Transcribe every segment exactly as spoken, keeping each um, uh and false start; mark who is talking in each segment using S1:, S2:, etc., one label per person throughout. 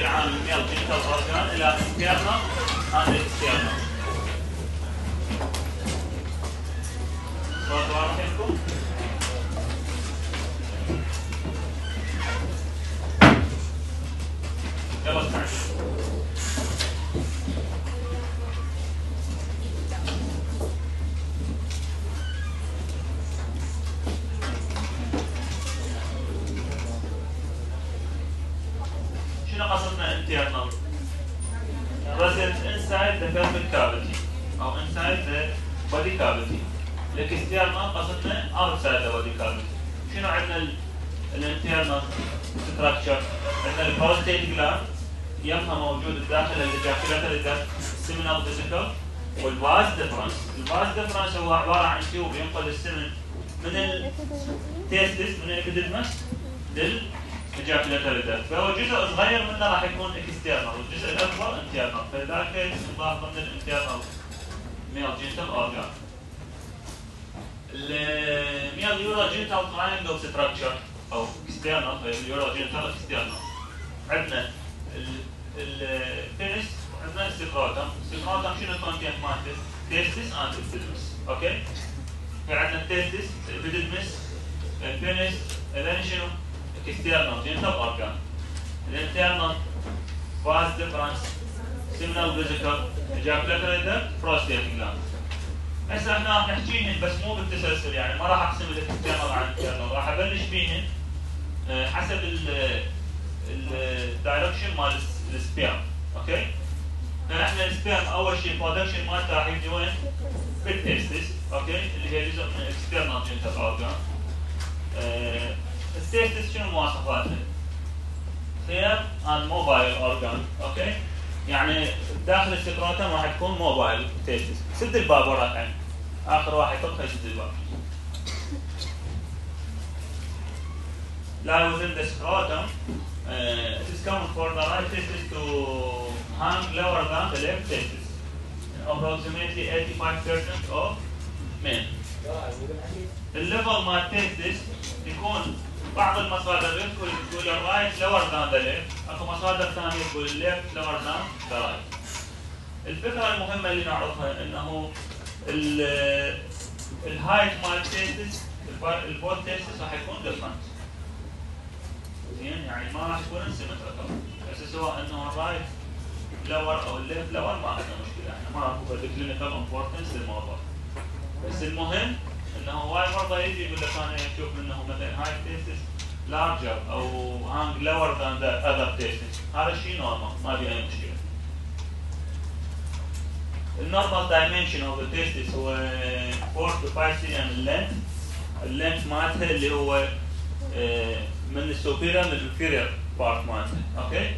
S1: بشكل عام الميل جينيتال اورجان الى انترنال اند اكسترنال. صوت واضح لكم؟ يلا استعجلوا. شنو قصدنا internal؟ present inside the pelvic cavity او inside the body cavity. الاكسترنال قصدنا outside the body cavity. شنو عندنا الانترنال ستراكشر؟ عندنا البروستيت جلاند يمها موجود داخل الاجاكيولاتري سيمينال فيزيكال، والفاز ديفرنس. الفاز ديفرنس هو عباره عن تيوب ينقل السمن من التيستس من الابيديدمس للاجاكيولاتري داكت، فهو جزء صغير منه راح يكون اكسترنال والجزء الاكبر انترنال، فلذلك يضاف ضمن الانترنال ميل جينيتال اورجان. الميل يورو جينيتال تراينجل ستراكشر او اكسترنال، اليورو جينيتال اكسترنال. عندنا البينس وعندنا السكروتم. السكروتم شنو الكونتنت مالته؟ تيستس اند ابيديدمس، اوكي؟ فعندنا التيستس، الابيديدمس، البينس، بعدين شنو؟ اكسترنال جينيتال اورجان. الانترنال فاز ديفرنس، سيمينال فيزيكال، اجاكولاتري داكت، بروستيت جلاند. هسه احنا راح نحكيهن بس مو بالتسلسل، يعني ما راح اقسم الاكسترنال عن الانترنال، راح ابلش بيهن حسب الدايركشن مال السبيرم، اوكي؟ فاحنا السبيرم اول شيء البرودكشن مالته راح يجي وين؟ بالتيستس، اوكي؟ اللي هي جزء من الاكسترنال جينيتال اورجان. التيستس شنو مواصفاتها؟ خير ان موبايل اورجان، اوكي؟ يعني داخل السكروتم راح تكون موبايل تيستس. سد الباب وراك عين. اخر واحد يطبخ يسد الباب. lie within the scrotum. Uh, it is common for the right testis to hang lower than the left testis. Approximately eighty-five percent of men. الليفل مال التستس يكون بعض المصادر يذكر تقول الرايت lower than the left، اكو مصادر ثانيه تقول الليفت lower than the right. الفكره المهمه اللي نعرفها انه الهايت مال التستس البوت تستس راح يكون ديفرنت. زين يعني ما راح يكون سيمتريكال، بس سواء انه الرايت لور او الليفت لور ما عندنا مشكله، احنا ما اكو كلينيكال امبورتنس للموضوع. بس المهم انه هواي مرضى يجي يقول لك انا اشوف انه مثلا هاي تيستس لارجر او هانج لور ذان ذا اذر تيستس، هذا الشيء نورمال ما في اي مشكله. النورمال دايمنشن اوف ذا تيستس هو four to five سي ام اللينث. اللينث مالتها اللي هو من السوبيريور للانفيريور بارت مالتها، اوكي؟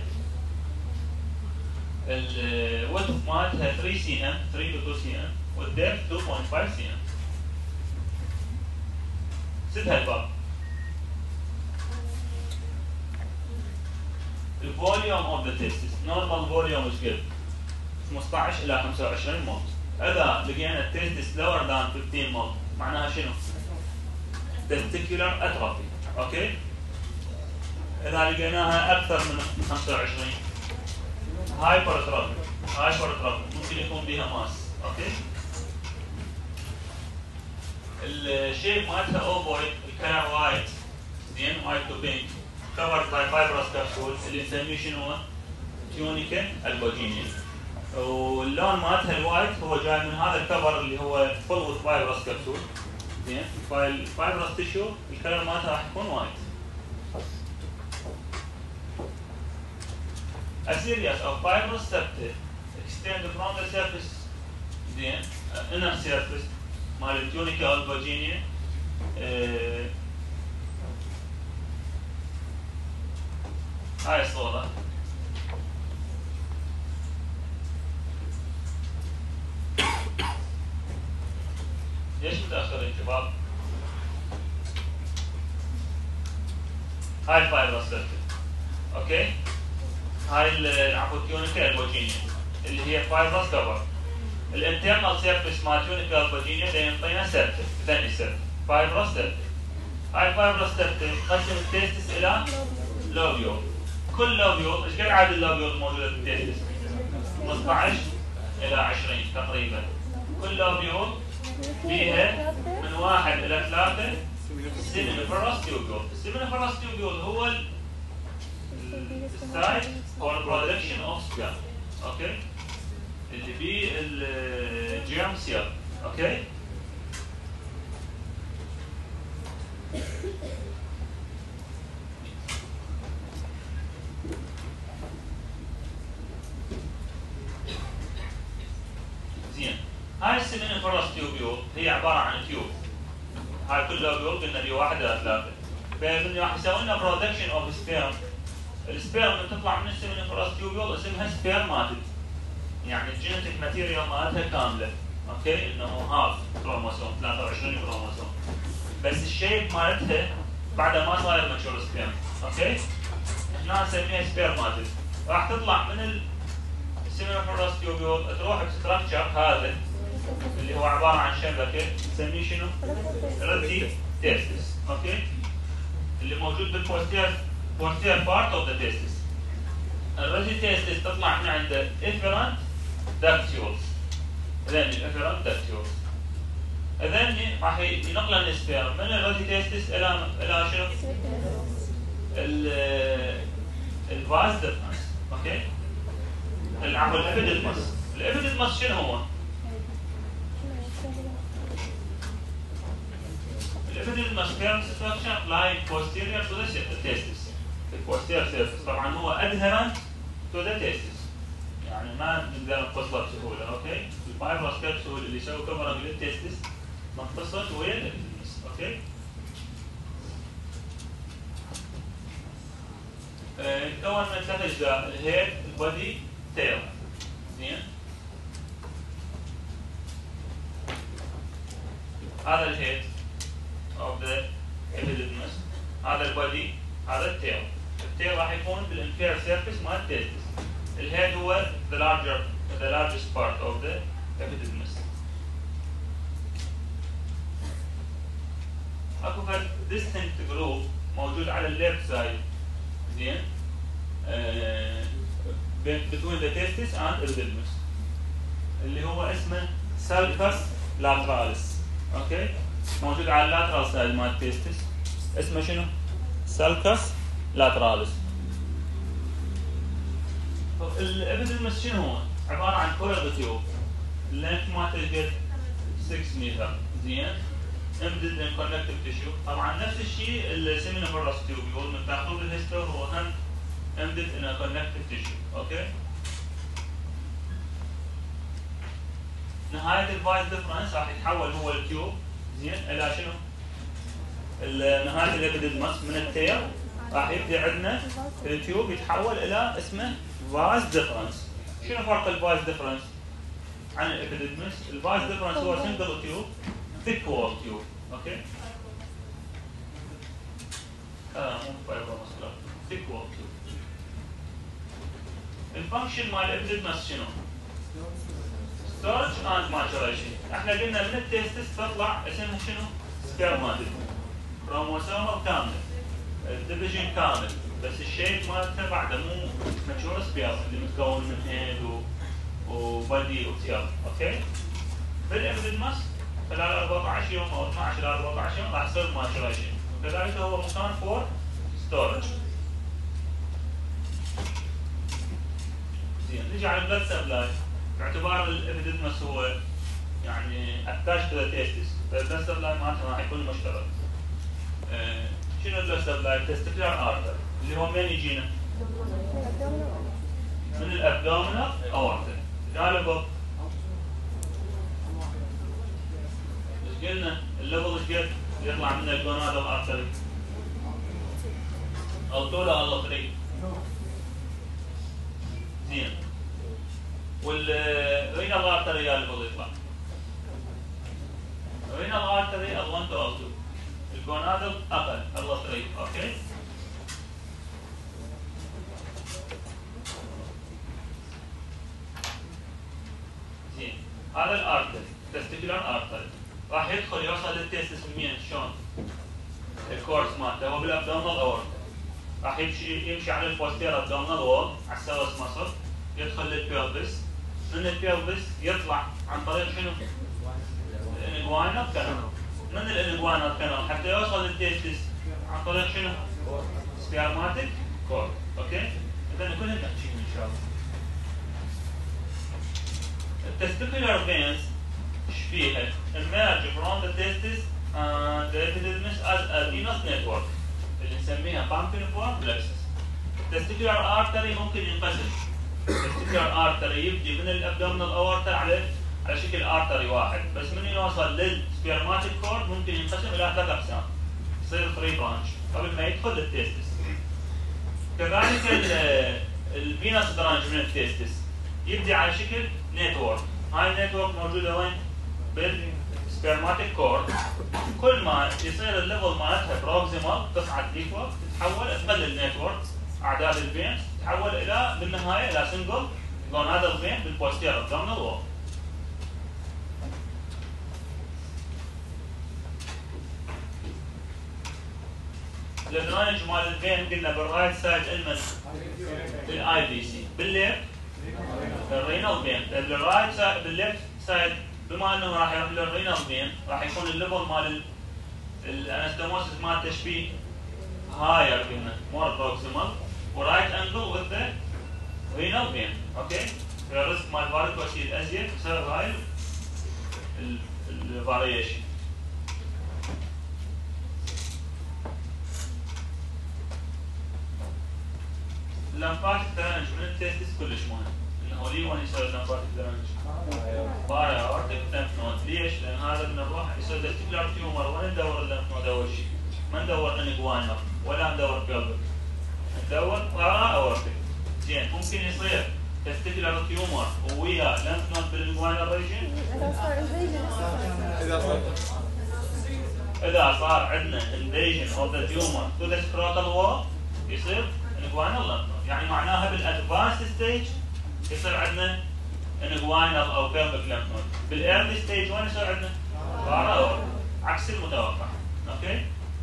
S1: الويدث مالتها three سي ام three to two سي ام والديبث two point five سي ام. سدها الباب. الفوليوم اوف ذا تيستس نورمال فوليوم از قد خمسطعش الى خمسة وعشرين مول. اذا لقينا التيستس لور ذان fifteen مول معناها شنو؟ تستيكولار اتروفي، اوكي؟ اذا لقيناها اكثر من خمسة وعشرين هايبر اتروفي، هايبر اتروفي ممكن يكون بها ماس، اوكي؟ الشيب مالتها اوفويد، الكلر وايت، زين وايت تو بينك، كفرد باي فايبرس كبسول اللي نسميه شنو هو؟ تيونيكا البوجينيا. واللون مالتها الوايت هو جاي من هذا الكفر اللي هو فول وذ فايبرس كبسول، زين؟ فالفايبرس تيشو الكلر مالتها راح يكون وايت. A series of fibrous septa extend from the surface, زين؟ inner surface مال التيونيكا البوجينيا اه هاي الصورة. ليش متأخرين شباب؟ هاي الفايبرس سيرفيس، اوكي؟ هاي العفو التيونيكا البوجينيا اللي هي فايبرس كفر. الانترنال سيرفيس مال تيونيكا البوجينيا اللي ينطينا سيرفيس، ثاني سيرفيس، فايبرس سيرفيس. هاي الفايبرس سيرفيس تقسم التيستس إلى لوبيول. كل لوبيول ايش قد عدد اللوبيول الموجوده في التستس؟ خمسة عشر الى عشرين تقريبا. كل لوبيول فيها من واحد الى ثلاثه seminiferous tubule. السيمينيفيروس tubule هو السايت for production of sperm. اوكي؟ اللي بيه الجيرم سيل. اوكي؟ زين. هاي السيمينيفيروس تيوبيول هي عباره عن تيوب. هاي كل لوبيول قلنا بيه واحد الى ثلاثه. فمن راح يسوي لنا برودكشن اوف سبيرم. السبيرم اللي تطلع من السيمينيفيروس تيوبيول اسمها سبيرماتيد. يعني الجينيتيك ماتيريال مالتها كامله. اوكي؟ انه هاف كروموسوم ثلاثة وعشرين كروموسوم. بس الشيب مالتها بعد ما صاير ماتشور سبيرم. اوكي؟ احنا نسميها سبيرماتيد. راح تطلع من السيمينيفيروس تيوبيول تروح بستراكشر هذا اللي هو عباره عن شبكه نسميه شنو؟ ريدي تيستس. اوكي؟ اللي موجود بالبوستير بوستير بارت اوف ذا تيستس. الريدي تيستس تطلع من عند افيرنت داكتيولز. اذن الافيرنت داكتيولز. اذن راح ينقل السبيرم من الريدي تيستس الى الى شنو؟ الفاز ديفرنس. اوكي؟ عفوا الابيديدمس. الابيديدمس شنو هو؟ الابيديدمس كان ستراكشر لاين posterior to the testis. البوستير سيرفيس طبعا هو adherent to the testis. يعني ما نقدر نفصله بسهوله. اوكي؟ الفايبرس كبسول اللي يسوي كفرنج للتستس منفصل ويا الابيديدمس. اوكي؟ يتكون من ثلاث اجزاء: الهيد، البودي، تيل. زين؟ هذا الهيد of the epididymis، هذا البودي، هذا التيل. التيل راح يكون بالانفير سيرفيس مال التستس. الهيد هو the larger the largest part of the epididymis. اكو فرق distinct group موجود على الليفت سايد. زين؟ آه between the testis and epididymis اللي هو اسمه sulcus lateralis. اوكي؟ موجود على اللاترال سايد مال التستس. اسمه شنو؟ sulcus lateralis. الابيديدمس شنو هو؟ عباره عن كويل تيوب. اللينث مالته قد ستة متر. زين؟ امبدد ان كونكتيف تيشو. طبعا نفس الشيء السيمينيفيروس تيوبيول من تاخذون بالهيستور هو هم امبدد ان كونكتيف تيشو. اوكي؟ نهايه الفايز ديفرنس راح يتحول هو التيوب. زين؟ الى شنو؟ نهايه الابيديدمس من التيل راح يبدا عندنا التيوب يتحول الى اسمه فاز ديفرنس. شنو فرق الفاز ديفرنس عن الابيديدمس؟ الفاز ديفرنس هو سنجل تيوب ثيك وول تيوب. اوكي؟ اه مو فايبروماسكولار، ثيك وول تيوب. الفانكشن مال الابيديدمس شنو؟ ستورج اند ماتوريشن. احنا قلنا من التستس تطلع اسمها شنو؟ سبيرماتيد. كروموسوم كامل. الديفيجن كامل. بس الشيب مالته بعده مو ماتشور سبيرم اللي متكون من هيد وبادي وتيل. اوكي؟ بالابيديدمس خلال أربعة عشر يوم او اثنعش الى أربعة عشر يوم راح يصير ماتوريشن. وكذلك هو مكان فور ستورج. زين، نجي على البلد سبلاي. باعتبار الابيديدمس هو يعني اتاش تو ذا تيستس، فالبلد سبلاي معناتها راح يكون مشترك. آه شنو البلد سبلاي؟ تستيكولار ارتر اللي هو من يجينا؟ من الابدومينال اورتا. غالبا ايش قلنا؟ الليفل ايش قد يطلع من الجونادال ارتري؟ الطولة ولا الطريق؟ زين. والرينال ارتري الليفل يطلع. الرينال ارتري واحد تو اثنين. الجونادال اقل الطريق. اوكي؟ زين. هذا الارتري تستيكولار ارتري راح يدخل يوصل للتستس منين؟ شلون؟ الكورس مالته هو بالابدومينال اورتا. راح يمشي يمشي على البوستير ابدومينال وول على السوس مصر، يدخل للبيلفس، من البيلفس يطلع عن طريق شنو؟ الانجوينال كانال. من الانجوينال كانال حتى يوصل للتيستس عن طريق شنو؟ سبيرماتيك كورد. اوكي؟ اذا كلنا نحكي ان شاء الله. التستيكولار فينز ايش فيها؟ emerge from the testis and the epididymis as a venous network اللي نسميها pampiniform plexus. التستيكولار ارتري ممكن ينقسم. التستيكولار ارتري يبدي من الابدومينال اورتا على على شكل ارتري واحد، بس من يوصل للسبيرماتيك كورد ممكن ينقسم الى ثلاث اقسام. يصير ثري برانش قبل ما يدخل للتستس. كذلك الفينوس برانش من التستس يبدي على شكل نتورك. هاي النتورك موجوده وين؟ بالسبيرماتيك كورد. كل ما يصير الليفل مالتها بروكسيمال تصعد ديفور تتحول تقلل النتورك اعداد الفينز تتحول الى بالنهايه الى سنجل جونادال فين بالبوستير ابدومينال وول. الادرينج مال الفين قلنا بالرايت سايد المن الاي بي سي، بالليفت الرينال فين. بالرايت سايد بالليفت سايد بما انه راح يروح للرينال فين راح يكون الليفل مال الانستموسيس مال تشبيه هاير قلنا مور بروكسيمال ورايت انجل وذ ذا رينال فين. اوكي؟ الريسك مال فاريكوسي الازيد بسبب هاي الفاريشن. اللمفاتيك درينج من التستس كلش مهم. انه ليه وين يصير اللمفاتيك درينج؟ بارا اورتيك لمف نود. ليش؟ لان هذا من الروح يصير تستيكولار تيومر. وين ندور اللمف نود اول شيء؟ ما ندور انجوينال ولا ندور بيلفيك. ندور بارا اورتيك. زين ممكن يصير تستيكولار تيومر ويا لمف نود بالانجوينال ريجن؟ اذا صار اذا صار عندنا انفيجن اوف ذا تيومر تو ذا سكروتال وول يصير انجوينال لمف نود. يعني معناها بالادفانس ستيج يصير عندنا انجوينال او بيلفيك لمف نود. بالايرلي ستيج وين يصير عندنا؟ بارا اورتيك عكس المتوقع. اوكي؟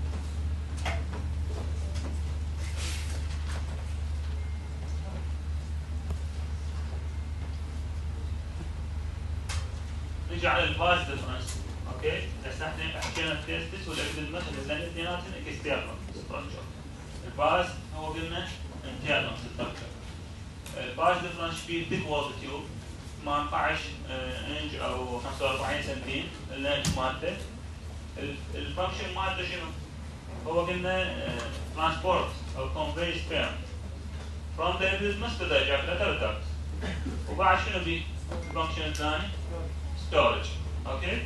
S1: نجي على الفاز ديفرنس. اوكي؟ هسه احنا حكينا التستس والابيديدمس الاثنين اثنيناتهم اكسترنال ستراكشر. الفاز هو قلنا انترنال ستراكشر. الفاز ديفرنس فيه ثيك وول تيوب ثمانية عشر انش او خمسة وأربعين سنتيم اللينث مالته. الفانكشن مالته شنو؟ هو قلنا ترانسبورت او كونفي سبيرم from the epididymis to the ejaculator duct. وبعد شنو بيه؟ الفانكشن الثاني storage. اوكي؟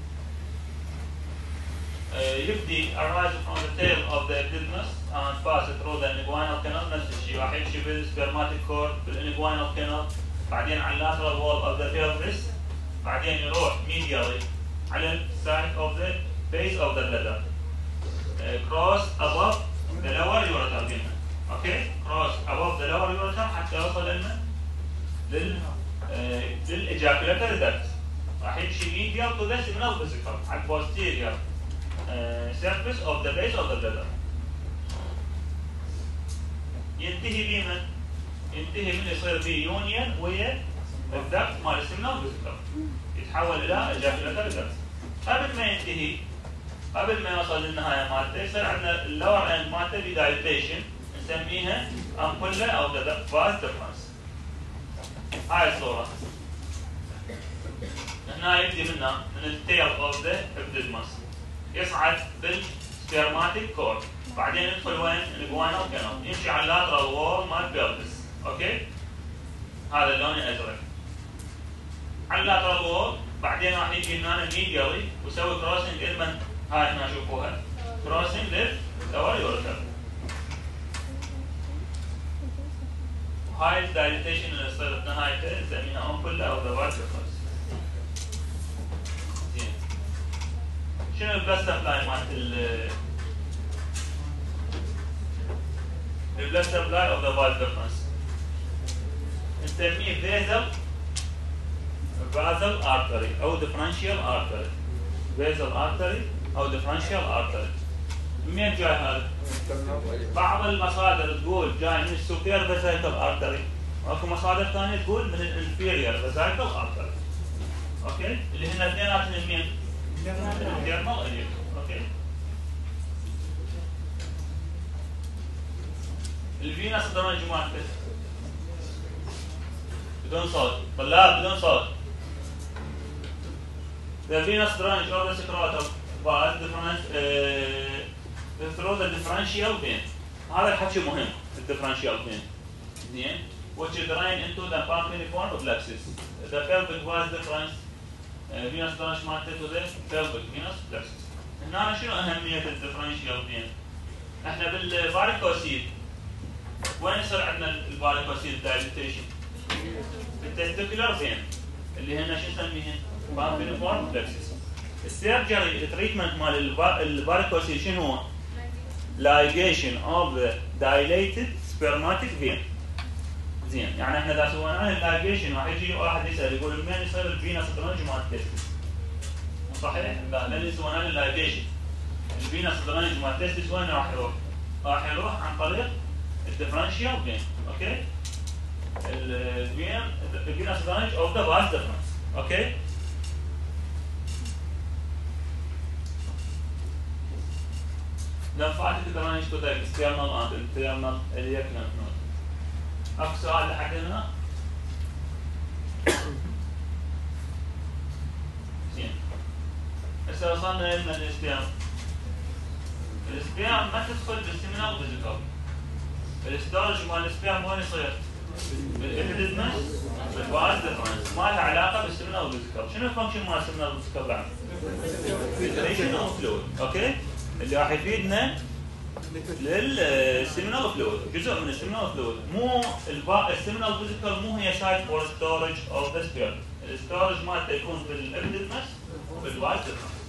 S1: uh, يبدي arise from the tail of the epididymis and pass through the inguinal canal. نفس الشيء راح يمشي بالسبرماتيك كورد بالانجوينال كانال، بعدين على اللاترال وول of the pelvis، بعدين يروح medially على side of the base of the bladder. uh, cross above the lower ureter قلنا. اوكي؟ cross above the lower ureter حتى يوصل لنا لل uh, للاجاكولاتوري duct. راح يمشي medial to the seminal vesicle على posterior uh, surface of the base of the bladder. ينتهي بمن؟ ينتهي من يصير به يونيون ويا الدكت مال السيمنال فيزيكال يتحول الى اجاكولاتوري دكت. قبل ما ينتهي قبل ما يوصل للنهايه مالته يصير عندنا اللور اند مالته بدايليتيشن نسميها امبولا او ذا فاز ديفرنس. هاي الصوره هنا يبدي منها من التيل اوف ذا ابيديدمس يصعد بالسبيرماتيك كورد، بعدين يدخل وين؟ الانجوينال كانال، يمشي على اللاترال وول مال بيلفس. اوكي؟ هذا اللون الازرق. على اللاترال وول بعدين راح يجي هنا ميديالي ويسوي كروسنج المن هاي هنا شوفوها كروسنج لللور يوريتر. هاي الدايليتيشن اللي يصير بنهايته نسميها امبولا او ذا فاز ديفرنس. زين. شنو البلاد سبلاي مالت ال البلاد سبلاي اوف ذا فاز ديفرنس؟ نسميه فيزل فازل ارتري او ديفرنشيال ارتري. فيزل ارتري او ديفرنشيال ارتري. منين جاي هذا؟ بعض المصادر تقول جاي من السوبير فيزايكل ارتري، واكو مصادر ثانيه تقول من الانفيريور فيزايكل ارتري. اوكي؟ اللي هن اثنيناتهم منين؟ الانترنال اليك. اوكي؟ الفينس درنج مالته بدون صوت، طلاب بدون صوت. The venous drainage of the scrotum was different uh, through the differential vein. هذا الحكي مهم، الديفرنشيال vein. زين؟ which drain into the pampiniform plexus. The pelvic was different uh, venous drainage مالته to the pelvic venous plexus. هنا شنو أهمية الديفرنشيال vein؟ احنا بالفاريكوسيل وين يصير عندنا الفاريكوسيل دايليتيشن؟ بالتستيكولار فين اللي هنا شو نسميهن؟ بامبينيفورم بلكسس. السيرجري التريتمنت مال الفاريكوسيل شنو هو؟ لايجيشن اوف ذا دايليتد سبرماتيك فين. زين، يعني احنا اذا سوينا اللايجيشن راح يجي واحد يسال يقول منين يصير الفينس درنج مال التستس؟ صحيح؟ لا، لان سوينا اللايجيشن الفينس درنج مال التستس وين راح يروح؟ راح يروح عن طريق الديفرنشيال فين. اوكي؟ الفين الفينس درنج اوف ذا باس ديفرنس. اوكي؟ lymphatic drainage to the external and internal iliac lymph node. اكو سؤال لحد هنا؟ زين. هسه وصلنا لنا الاسبيام. الاسبيام ما تدخل بالسيمينال فيزيكال. الستورج مال الاسبيام وين يصير؟ بالابيديدمس بالباس ديفرنس، ما له علاقه بالسيمينال فيزيكال. شنو الفانكشن مال السيمينال فيزيكال بعد؟ فلتريشن اوف فلويد. اوكي؟ اللي راح يفيدنا للسيمينال فلويد، جزء من السيمينال فلويد. مو السيمينال فيزيكال مو هي سايت فور ستورج اوف ذا سبيرم. الستورج مالته يكون بالابيديدمس وبالباس ديفرنس.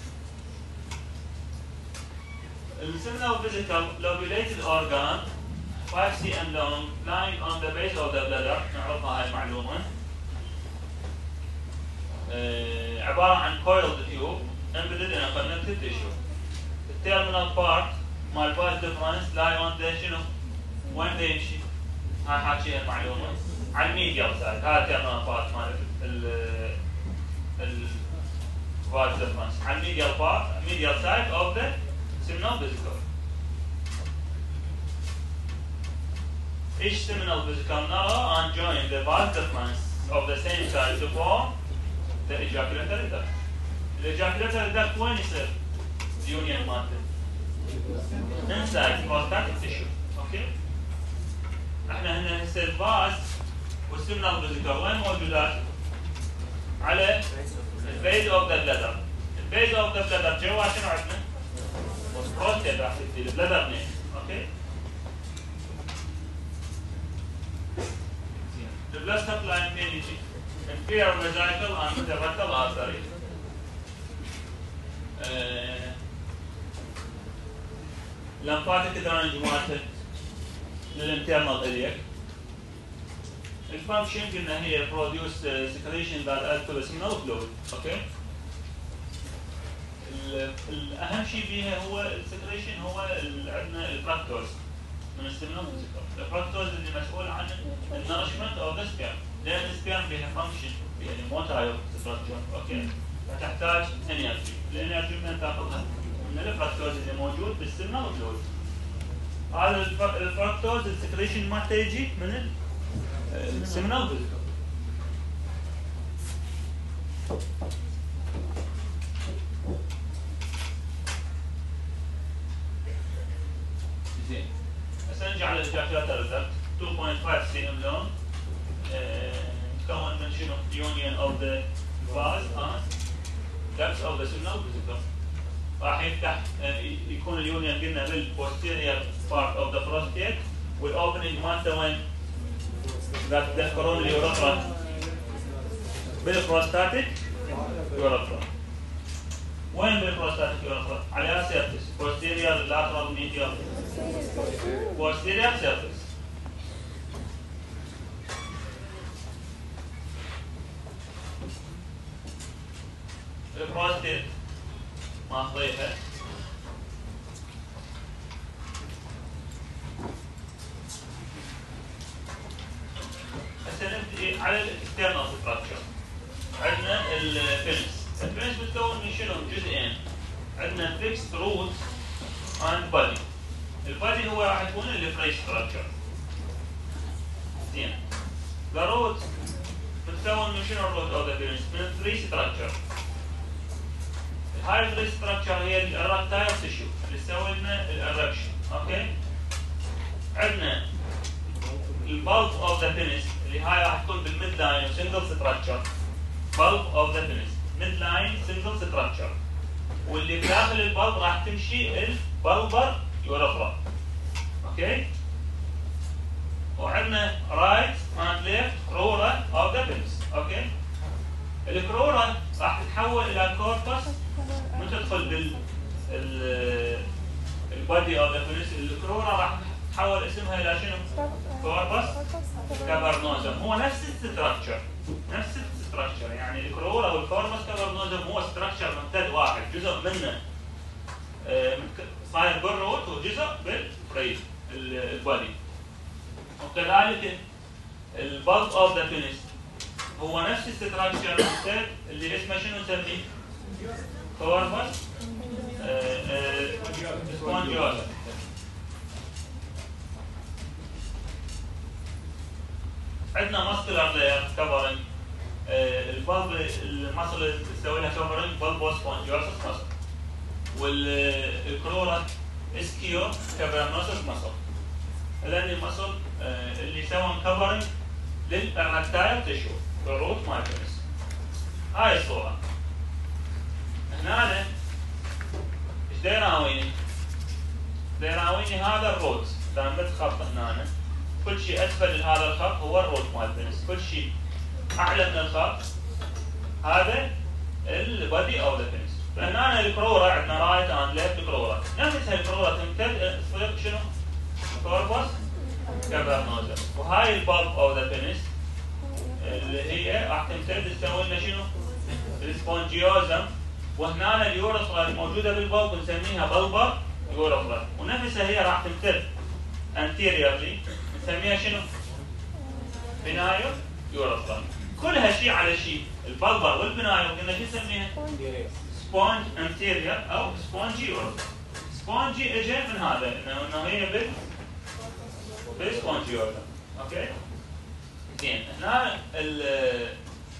S1: السيمينال فيزيكال lobulated organ five centimeters long lying on the base of the bladder. نعرفها هاي المعلومة. آه عبارة عن coiled tube embedded in a connective tissue. The terminal part مال باس ديفرنس lie on the شنو؟ وين بده يمشي؟ هاي حاكيها المعلومة. على الميديال سايد، هاي terminal part مال ال ال باس ديفرنس. على الميديال part medial side of the seminal vesicle. Each seminal vesicle narrow and join the vas deferens of the same side to form the ejaculatory duct. الاجاكولاتوري duct وين يصير؟ اليونيون مالته. inside prostatic tissue. اوكي؟ احنا هنا هسه الفاس والسيمينال فيزيكال وين موجودات؟ على البيز اوف ذا بلادر. البيز اوف ذا بلادر جوا شنو عندنا؟ بروستات راح تصير البلادر منين؟ اوكي؟ The blood supply in يجي inferior vesical and interrectal artery. lymphatic drainage مالته للinternal iliac. الفانكشن قلنا هي produce secretion that add to the seminal fluid. اوكي؟ الاهم شيء فيها هو السكريشن، هو عندنا الفراكتوز من السيمينال فيزيكال. الفراكتوز اللي مسؤول عن النرشمنت اوف ذا سبيرم، لان السبيرم بها فانكشن يعني موتايل ستراكشر. اوكي؟ فتحتاج انرجي، الانرجي من تاخذها من الفراكتوز اللي موجود بالسيمينال فلويد. هذا الفراكتوز السكريشن مالته يجي من السيمينال فيزيكال. زين. هسه نجي على الاجاكولاتوري duct two point five centimeters long. تكون من شنو؟ union of the vas and ducts of the seminal vesicle. راح يفتح يكون اليونيون قلنا بالposterior part of the prostate والاوبننج مالته وين؟ ذات تذكرون اليورثرا بالبروستاتيك يورثرا. وين بالبروستاتيك يورثرا؟ على سيرفيس posterior lateral medial posterior surface. البروستات ماخذيها على الاكسترنال ستراكشر. عندنا البنس، البنس بتكون من شنو؟ جزئين. عندنا فيكس روت اند بادي. البادي هو راح يكون الفري ستراكشر. زين. ذا روت بتكون من شنو الروت او ذا بنس؟ من ثري ستراكشر. هاي الثري ستراكشر هي الاركتايل تيشو اللي تسوي لنا الاركشن. اوكي؟ عندنا البلب اوف ذا بنس اللي هاي راح تكون بالميد لاين وسنجل ستراكشر. بلب اوف ذا بنس ميد لاين سنجل ستراكشر. واللي داخل البلب راح تمشي البلبر يورفرا. اوكي؟ وعندنا رايت اند ليفت كرورا اوف ذا بنس. اوكي؟ الكرورا راح تتحول الى كوربس من تدخل بال البادي اوف ذا بنس. الكرورا راح تتحول اسمها الى شنو؟ كوربس كافرنوزم. هو نفس الستراكشر، نفس الستراكشر، يعني الكرورا والكوربس كافرنوزم هو ستراكشر ممتد واحد، جزء منه صاير بالروت وجزء بالفري البادي. وكذلك البلب اوف ذا بنس هو نفس الستراكشر ممتد اللي اسمه شنو نسميه؟ كوربس سبونجيوزا. عندنا ماسكولار لاير كفرنج. البلب المصل تسوي لها كفرنج بلبو سبونجيوزا مصل. والكرورا اسكيو كافرنوسس مصل. هذول المصل اللي يسوون كفرنج للاركتايل تيشو بالروت مال البنس. هاي الصورة. هنا ايش دايراويني؟ دايراويني هذا الروت، اذا مد خط هنا كل شيء اسفل هذا الخط هو الروت مال البنس، كل شيء اعلى من الخط هذا البادي او ذا بنس. فهنا الكرورا عندنا رايت اند ليفت كرورا، نفس الكرورا تمتد تصير شنو؟ كوربس كافرنوزم. وهاي البلب او ذا بنس اللي هي راح تمتد تسوي لنا شنو؟ السبونجيوزم. وهنا اليورثرا الموجوده بالبلب نسميها بلبر يورثرا، ونفسها هي راح تمتد انتيريورلي نسميها شنو؟ بنايو يورثرا. كلها شيء على شيء. البلبر والبنايو قلنا شو نسميها؟ سبونج انتيريور او سبونجي يورثرا. سبونجي اجى من هذا انه هي بال بالسبونجيوزم. اوكي؟ زين. هنا ال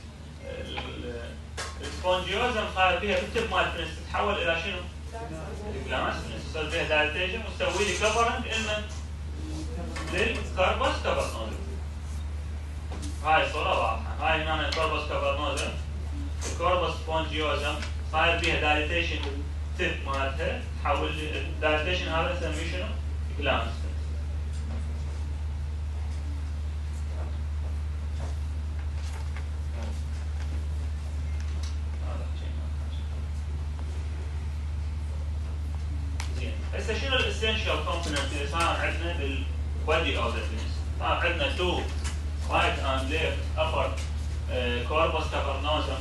S1: السبونجيوزم صار فيها بالتب مال البنس تتحول الى شنو؟ الجلاس بنس. يصير فيها دايليتيشن وتسوي لي كفرنج لمن؟ للكوربس كافرنوزم. هاي الصورة واضحة. هاي هنا الكوربس كافرنوزم، الكوربس سبونجيوزم صاير فيها دايليتيشن بالتب مالتها تحول الدايليتيشن هذا نسميه شنو؟ جلاس. هسه شنو الاسينشال كومبوننت اللي صار عندنا بالبادي اوف ذا بنس؟ صار عندنا تو رايت اند ليفت ابر كوربس كافرنوزم.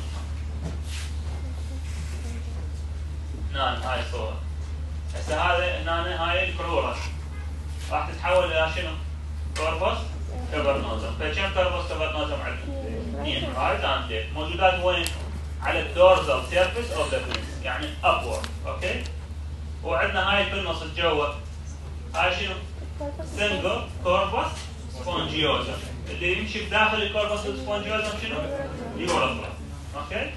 S1: هنا هاي الصورة. هسه هذا هنا هاي الكرورا راح تتحول الى شنو؟ كوربس كافرنوزم. فكم كوربس كافرنوزم عندنا؟ اثنين رايت اند ليفت، موجودات وين؟ على الدورزال سيرفيس اوف ذا بنس، يعني ابورد. اوكي؟ وعندنا هاي بالنص جوا هاي شنو؟ سنجل كوربس سبونجيوزم. اللي يمشي بداخل الكوربس سبونجيوزم شنو؟ يورثرا. اوكي؟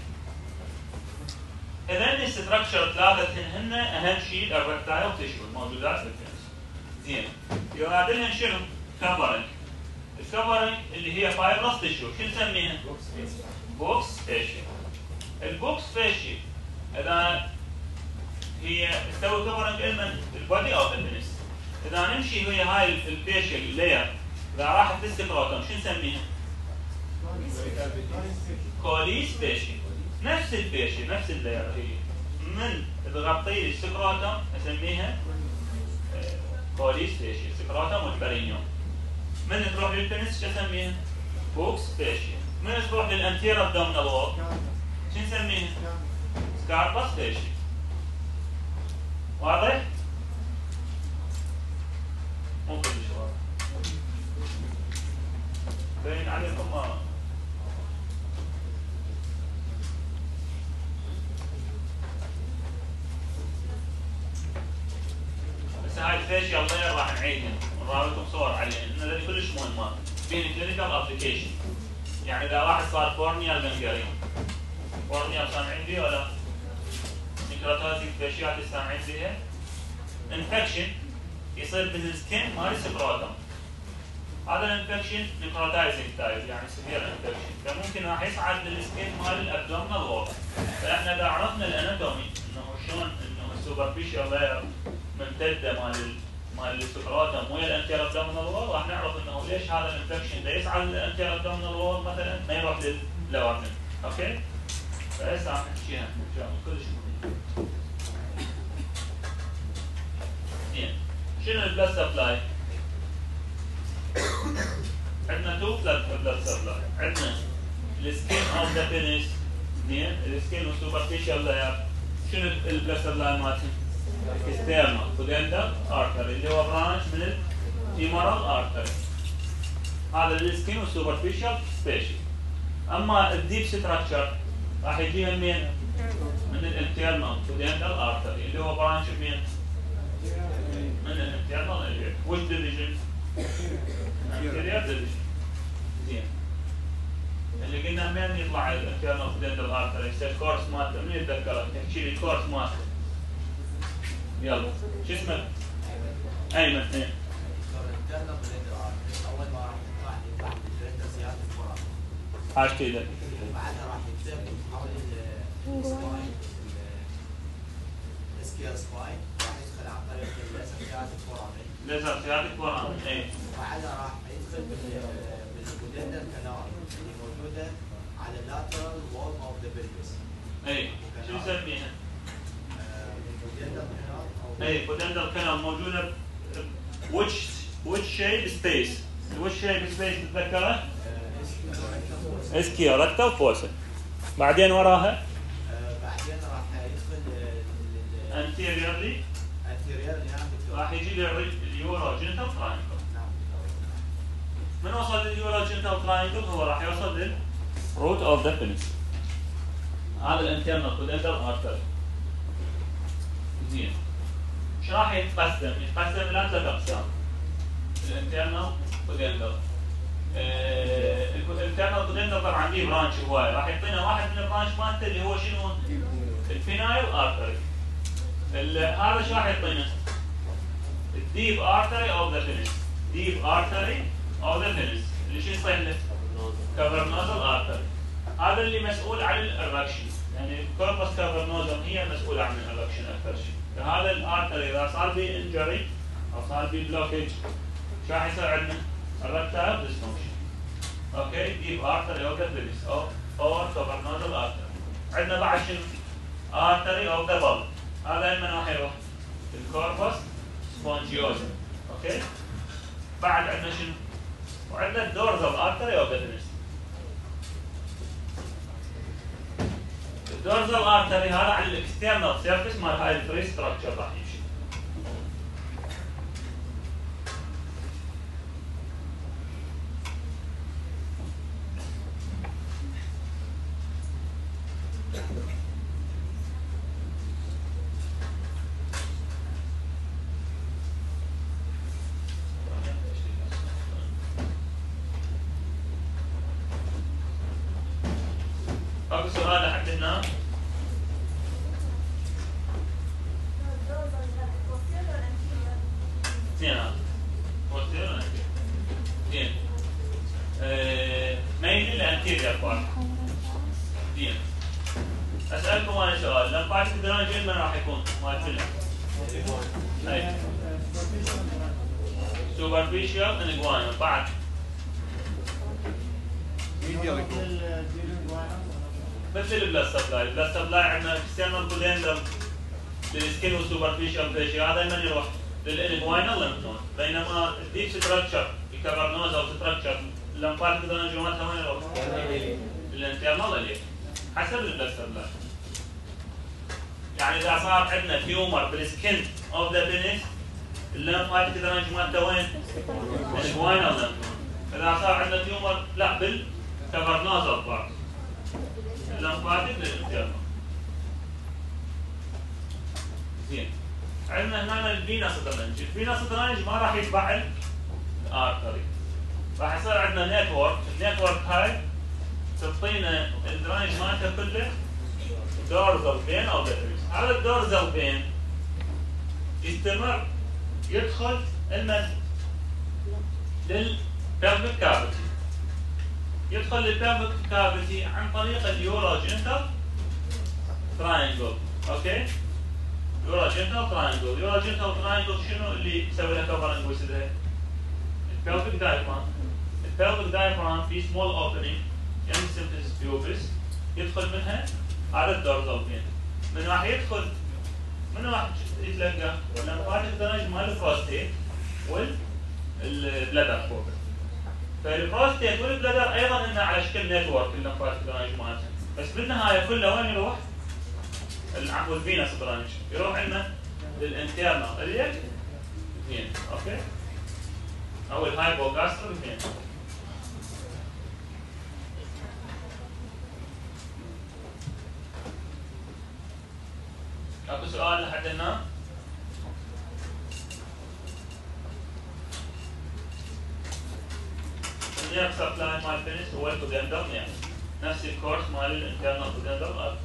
S1: اذا الستراكشر ثلاثة هن اهم شيء الاركتايل تيشو الموجودات بالبنس. زين. يراد لهن شنو؟ كفرنج. الكفرنج اللي هي فايبرس تيشو، شو نسميها؟ بوكس فيشيا. البوكس فيشيا اذا هي تسوي كفرنج لمن؟ البادي او البنس. اذا نمشي هي هاي الفيشيال لاير اذا راحت للسكروتم شو نسميها؟ كوليس فيشيال. نفس الفيشيال نفس اللاير هي من تغطي السكروتم اسميها كوليس فيشيال، سكروتم والبرينيوم. من تروح للبنس شو اسميها؟ بوكس فيشيال. من تروح للانتير ابدومينال وول شو نسميها؟ سكاربس فيشيال. واضح؟ مو كلش واضح. باين عليكم ما فيشيال لاير راح نعيدهم ونراوي لكم صور عليهم، لان هذول كلش مهمات بين كلينيكال ابلكيشن. يعني اذا واحد صار كورنيال جانجرين، كورنيال سامعين بيه ولا؟ نيكروتايزنج فيشيال سامعين بيها؟ انفكشن يصير بالسكين مال السكروتم. هذا الانفكشن نيكروتايزنج تايب يعني سيفير انفكشن، فممكن راح يصعد للسكين مال الابدومينال وول. فاحنا اذا عرفنا الاناتومي انه شلون انه السوبرفيشال لاير ممتده مال مال السكروتم ويا الانتير ابدومينال وول، راح نعرف انه ليش هذا الانفكشن ده يصعد للانتير ابدومينال وول مثلا ما يروح لللور. اوكي؟ فهسه راح نحكيها ان شاء الله كلش مهم. زين شنو البلد سبلاي؟ عندنا تو بلد سبلاي، عندنا السكين اوف ذا بينس، زين السكين والسوبرفيشال لاير. شنو البلد سبلاي مالتهم؟ اكسترنال بودندال ارتري اللي هو برانش من الفيمورال ارتري. هذا السكين والسوبرفيشال سبيشال. اما الديب ستراكشر راح يجيها منين؟ من الانترنال بودندال ارتري اللي هو برانش منين؟ من الانترنال الير. وش ديفيجن؟ انتيريور ديفيجن. زين اللي قلنا من يطلع الانترنال بودندال ارتري يصير كورس مالته، من يتذكره؟ تحكي لي الكورس مالته. يلا شو اسمك؟ ايمن. ايه
S2: اول ما راح يطلع لي بعد الجريتر زياده الفراغ.
S1: حاجتي لك.
S2: بعدها راح يبدا حول السباين السكيل سباين راح يدخل عن طريق الليزر زياده الفرامل.
S1: ليزر زياده الفرامل. ايه.
S2: بعدها راح يدخل بالبودندال كانال اللي موجوده على اللاترال وول اوف ذا بلفس.
S1: ايه شو نسميها؟
S2: البودندال كانال او
S1: اي بودندال كانال موجوده وش وش شيب سبيس. وش شيب سبيس تتذكره؟ اسكيو ركتا فوسا. بعدين وراها
S2: بعدين راح يدخل
S1: انتيريورلي
S2: انتيريورلي
S1: راح يجي لي اليورو جينيتال تراينجل. من وصل لليورو جينيتال تراينجل هو راح يوصل للروت اوف ذا بينس. هذا الانترنال بودندال ارتري. زين شو راح يتقسم؟ يتقسم الى ثلاث اقسام. الانترنال بودندال. الانترنال بودندال طبعا فيه برانش هواي، راح يعطينا واحد من البرانش مالته اللي هو شنو؟ الفينايل ارتري. هذا شو راح يعطينا؟ الديب ارتري اوف ذا بينس. ديب ارتري اوف ذا بينس اللي شو يصير له؟ كافرنوزال ارتري. هذا اللي مسؤول عن الاركشن، يعني الكوربس كافرنوزم هي مسؤوله عن الاركشن اكثر شيء. فهذا الارتري اذا صار به انجري او صار به بلوكج شو راح يصير عندنا؟ الركتايل ديسفانكشن. اوكي ديب ارتري اوف ذا بينس او اور كافرنوزال ارتري. عندنا بعد شنو؟ ارتري اوف ذا بلب. هذا من راح يروح؟ الكوربس سبونجيوزم. اوكي بعد عندنا شنو؟ وعندنا الدورزال ارتري اوف ذا بينس. الدورزال ارتري هذا على الاكسترنال سيرفيس مال هاي الفري ستراكشر راح يمشي. اكو سؤال لحد هنا؟ اثنين هذا بوستيريور وانتيريور. زين ميل للانتيريور بارت. زين اسالكم انا سؤال، لمباتيك درينج من راح يكون؟ مال فيلم اي سوبرفيشال انجوانا. بعد مثل البلاد سبلاي. البلاد سبلاي عندنا اكسترنال بودندال للسكين والسوبرفيشال فيشيال، هذا من يروح؟ للانجوينال لمف نود. بينما الديب ستراكشر الكافرنوزا او ستراكشر اللمباتيك درينجوماتها وين يروح؟ للانترنال اليك حسب البلاد سبلاي. يعني اذا صار عندنا تيومر بالسكين اوف ذا بينس اللمباتيك درينجوماتها وين؟ الانجوينال لمف نود. اذا صار عندنا تيومر لا بالكافرنوزا بارت اللمباتيك للانترنال. زين عندنا هنا الفينس درينج، الفينس درينج ما راح يتبع الارتري، راح يصير عندنا نتورك، النتورك هاي تعطينا الدرينج مالته كله دورزال فين او داتريس، هذا الدورزال فين يستمر يدخل المن للبلفيك كافيتي، يدخل للبلفيك كافيتي عن طريق اليوروجينتال تراينجل، اوكي؟ يوروجينتال تراينجل، يوروجينتال تراينجل شنو اللي يسوي لها كفرنج ويسدها؟ البلفيك دايفرام، البلفيك دايفرام في سمول اوبننج يعني سيمبلس بيوبس يدخل منها على الدورزال فين، من راح يدخل من راح يتلقى اللمفاتيك درينج مال البروستيت والبلادر فوق. فالبروستيت والبلادر ايضا انه على شكل نتورك اللمفاتيك درينج مالته، بس بالنهايه كله وين يروح؟ عفوا الفينس درينج يروح لنا للانترنال اليك فين، اوكي؟ او الهايبوغاستريك فين. اكو سؤال لحد هنا؟ النيرف سبلاي مال البنس هو البودندل نيرف، نفس الكورس مال الانترنال بودندل ارتري.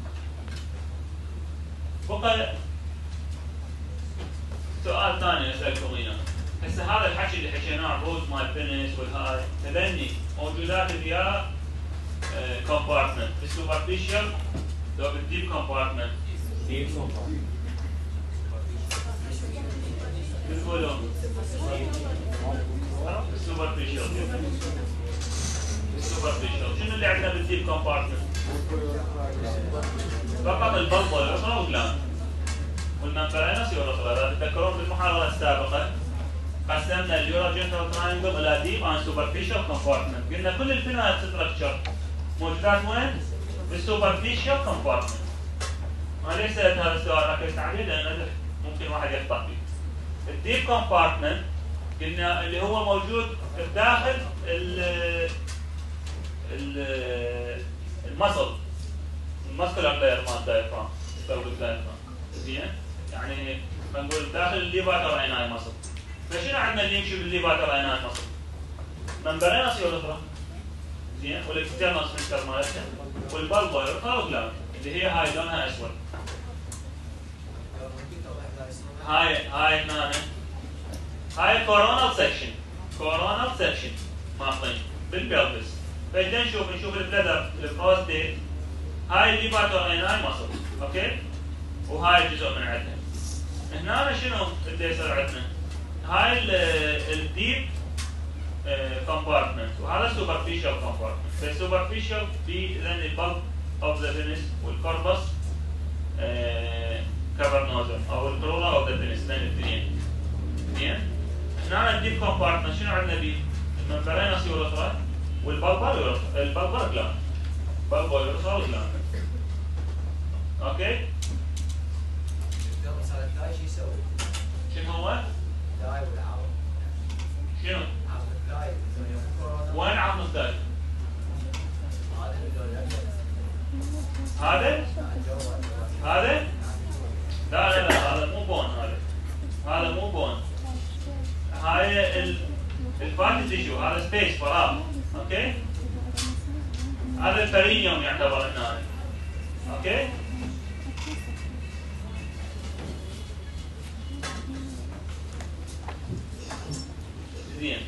S1: بقى سؤال ثاني اسالكم اياه، هسه هذا الحكي اللي حكيناه عروض مال البنس والهاي تبني موجودات بيا كومبارتمنت بالسوبرفيشال لو بالديب كومبارتمنت
S3: ديب كومبارتمنت
S1: بالفولوم بالسوبرفيشال بالسوبرفيشال شنو اللي عندنا بالديب كومبارتمنت؟ فقط البلبة الأخرى والجلاند والممبرينس يورثرا. تذكرون بالمحاضرة السابقة قسمنا اليوروجينتال تراينجل إلى ديب أند سوبرفيشال كومبارتمنت، قلنا كل الفينايل ستراكشر موجودات وين؟ بالسوبرفيشال كومبارتمنت. أنا ليش سألت هذا السؤال ركزت عليه؟ لأن ممكن واحد يخطأ فيه. الديب كومبارتمنت قلنا اللي هو موجود داخل ال المصل المسكولار لاير مال الدايفرام، سبلفيك دايفرام، زين؟ يعني بنقول داخل الليفاتر ايناي مصل. فشنو عندنا اللي يمشي بالليفاتر ايناي مصل؟ ممبرينس يورثرا، زين؟ والاكسترنال سفنكتر مالتها والبلبا يورثرا وجلاند اللي هي هاي لونها اسود. هاي هاي هنا هاي كورونال سكشن، كورونال سكشن ماخذين بالبلفس. فاذا نشوف نشوف البلدر البروستيت هاي الليفاتر ايناي مصل، اوكي؟ وهاي جزء من عندها. هنا شنو اللي يصير عندنا؟ هاي الديب كومبارتمنت وهذا سوبرفيشال كومبارتمنت. فالسوبرفيشال في اذا البلب اوف ذا بينس والكوربس كافرنوزم او الكرولا اوف ذا بينس بين الاثنين. زين؟ هنا الديب كومبارتمنت شنو عندنا بيه؟ الممبرينس يورثرا والبلبر يورثرا، البلبر جلاند. بلبر يورثرا وجلاند. اوكي؟
S2: الداي شو يسوي؟
S1: شنو هو؟
S2: الداي والعظم.
S1: شنو؟
S2: عظم الداي
S1: وين عظم الداي؟
S2: هذا اللي
S1: هذا؟ هذا؟ لا لا لا هذا مو بون، هذا هذا مو بون. هاي الفاتي تيشو، هذا سبيس فراغ، اوكي؟ هذا البرينيوم يعتبر هنا، اوكي؟ زين.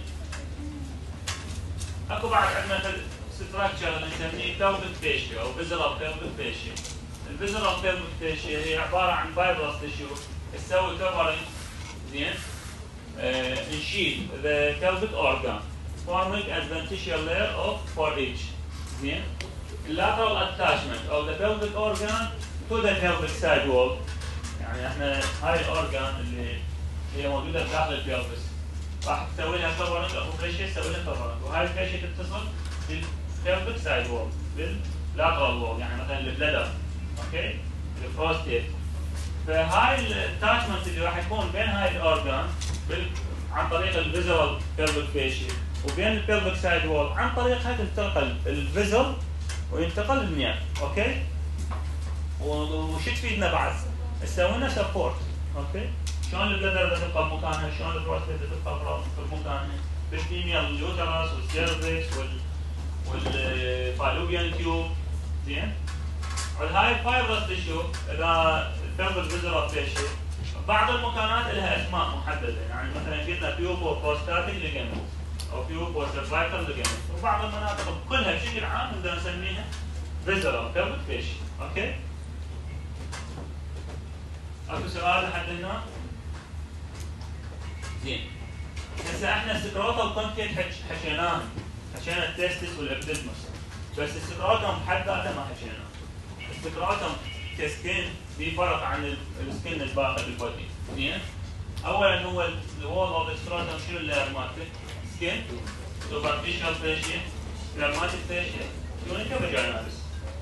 S1: اكو بعد عندنا ستراكشر اللي نسميه بيلفيك فيشيا او فيزرال بيلفيك فيشيا. الفيزرال بيلفيك فيشيا هي عباره عن فايبرس تيشو تسوي كفرنج، زين؟ نشيل ذا pelvic organ forming adventitial layer of for each. زين؟ lateral attachment of the pelvic organ to the pelvic side wall. يعني احنا هاي الاورجان اللي هي موجوده داخل البلفس راح تسوي لها كفرنج او فيشيا تسوي لها كفرنج، وهاي الفيشيا تتصل بالبلفيك سايد وول باللاترال وول، يعني مثلا البلدر، اوكي؟ البروستيت. فهاي الاتاتشمنت اللي راح يكون بين هاي الاورجان عن طريق الفيزرال بيلفيك فيشيا وبين البلفيك سايد وول عن طريقها تنتقل الفيزل وينتقل النيرف، اوكي؟ وش تفيدنا بعد؟ تسوي لنا سبورت، اوكي؟ شلون البلدر تبقى بمكانها؟ شلون البروستيت تبقى بمكانها؟ بالفيميل اليوترس والسيرفكس وال والفالوبيان تيوب. زين؟ والهاي الفايبرس تشو اذا تربط بذره فيشل بعض المكانات لها اسماء محدده، يعني مثلا قلنا بيوبو بروستاتيك ليجمنت او بيوبو سيرفايكال ليجمنت، وبعض المناطق كلها بشكل عام نقدر نسميها فيزرال تربط فيشل. اوكي؟ اكو سؤال لحد هنا؟ زين. هسه احنا السكروتال كونكيت حكيناها، حكينا التستس والابديدموس، بس السكروتم بحد ذاته ما حكينا. السكروتم كسكين في فرق عن السكين الباقي بالبودي. زين؟ اولا هو الوول اوف السكروتم شنو اللي مالته؟ سكين، سوبرفيشال فيشيا، درماتيك فيشيا، تونيكا فاجيناليس.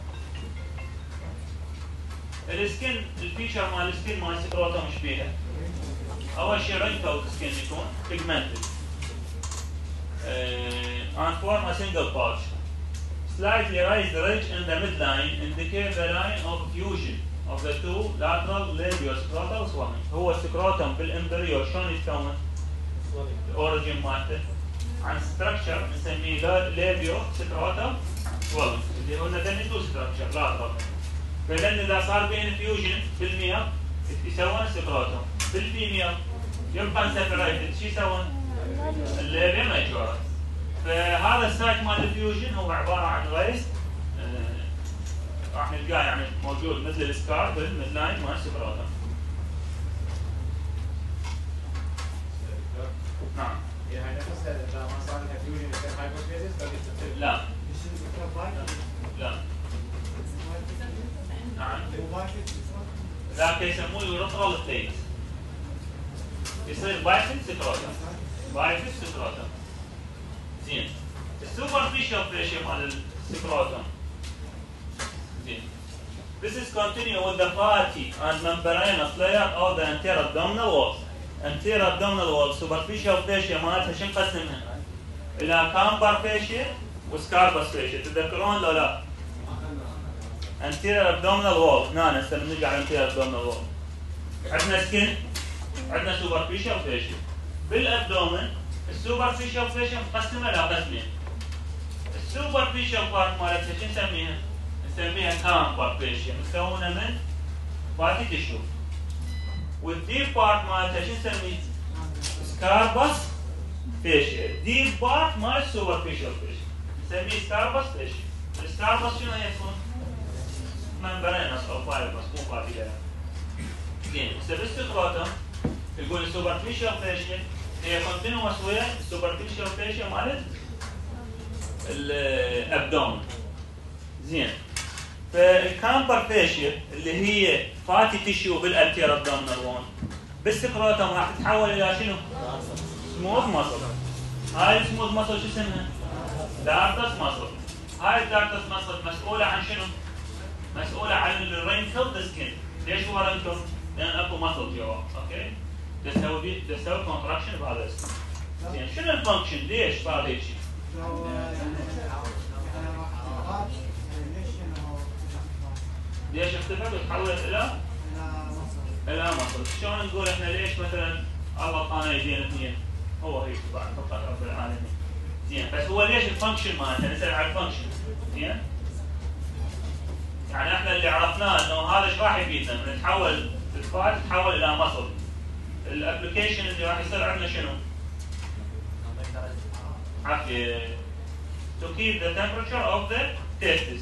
S1: السكين الفيشر مال السكين مال السكروتم ايش بيها؟ اول شيء رينكل سكين يكون بيجمنتد and form a single pouch. Slightly raised ridge in the midline indicate the line of fusion of the two lateral labioscrotal swelling. هو السكروتم بالامبريو شلون يتكون؟ الاوريجين مالته عن ستراكشر نسميه لابيو سكروتم swelling اللي هو ندني تو ستراكشر lateral. فلان اذا صار بين فيوجن بالميل يسوون سكروتم، بالفيميل يبقى سيبريتد شو يسوون؟ الليبيا ماجورا. فهذا السايت مال الفيوجن هو عباره عن ريست آه راح نلقاه يعني موجود مثل السكار بالميدلاين مال السكروتم. نعم.
S3: يعني نفسها اذا ما صار لها فيوجن يصير هايبوثيسيس بقت
S1: لا. لا. نعم. ذاك يسموه يوريثرال ستيت. يصير بايفل سكروتم. بايفل سكروتم. زين. السوبرفيشال فيشيا مال السكروتم. زين. This is continue with the fatty and membranous layer of the anterior abdominal wall. anterior abdominal wall superficial fascia مالتها شو نقسمها؟ إلى كامبر فيشيا وسكاربس فيشيا، تتذكرون لو لا؟ anterior abdominal wall، هنا هسه بنرجع على anterior abdominal wall. عندنا سكن، عندنا superficial fascia. بالابدومن السوبرفيشال فيشيا مقسمه الى قسمين. السوبرفيشال بارت مالتها شو نسميها؟ نسميها كامبر فيشيا مكونه من فاتي تشو. والديب بارت مالتها شو نسميه؟ سكاربس فيشيا. الديب بارت مال السوبرفيشال فيشيا نسميه سكاربس فيشيا. السكاربس شنو يكون؟ ممبرينس او فايبرس مو فاتي. زين هسه بالسكروتم يقول السوبرفيشال فيشيا هي كونتينوس ويا السوبرفيشال فيشيا مالت الابدومن. زين فالكامبر فيشيا اللي هي فاتي تيشيو بالانتير ابدومينال وول بالسكروتم راح تتحول الى شنو؟ سموث ماسل. هاي السموث ماسل شو اسمها؟ دارتس ماسل. هاي الدارتس ماسل مسؤوله عن شنو؟ مسؤوله عن الرينكل سكين. ليش هو رينكل؟ لان اكو ماسل جوا. اوكي؟ تسوي تسوي كونتراكشن بهذا الاسم. زين شنو الفانكشن؟ ليش صار هيك شيء؟ ليش اختفت وتحولت الى الى مصر؟ شلون نقول احنا ليش مثلا الله اعطانا يدين اثنين؟ هو هيك بعد فقط رب العالمين. زين بس هو ليش الفانكشن مالته؟ نسال على الفانكشن. زين؟ يعني احنا اللي عرفناه انه هذا ايش راح يفيدنا؟ نتحول الفات تتحول الى مصل. الابلكيشن اللي راح يصير عندنا شنو؟ عافيه. To keep the temperature of the testis.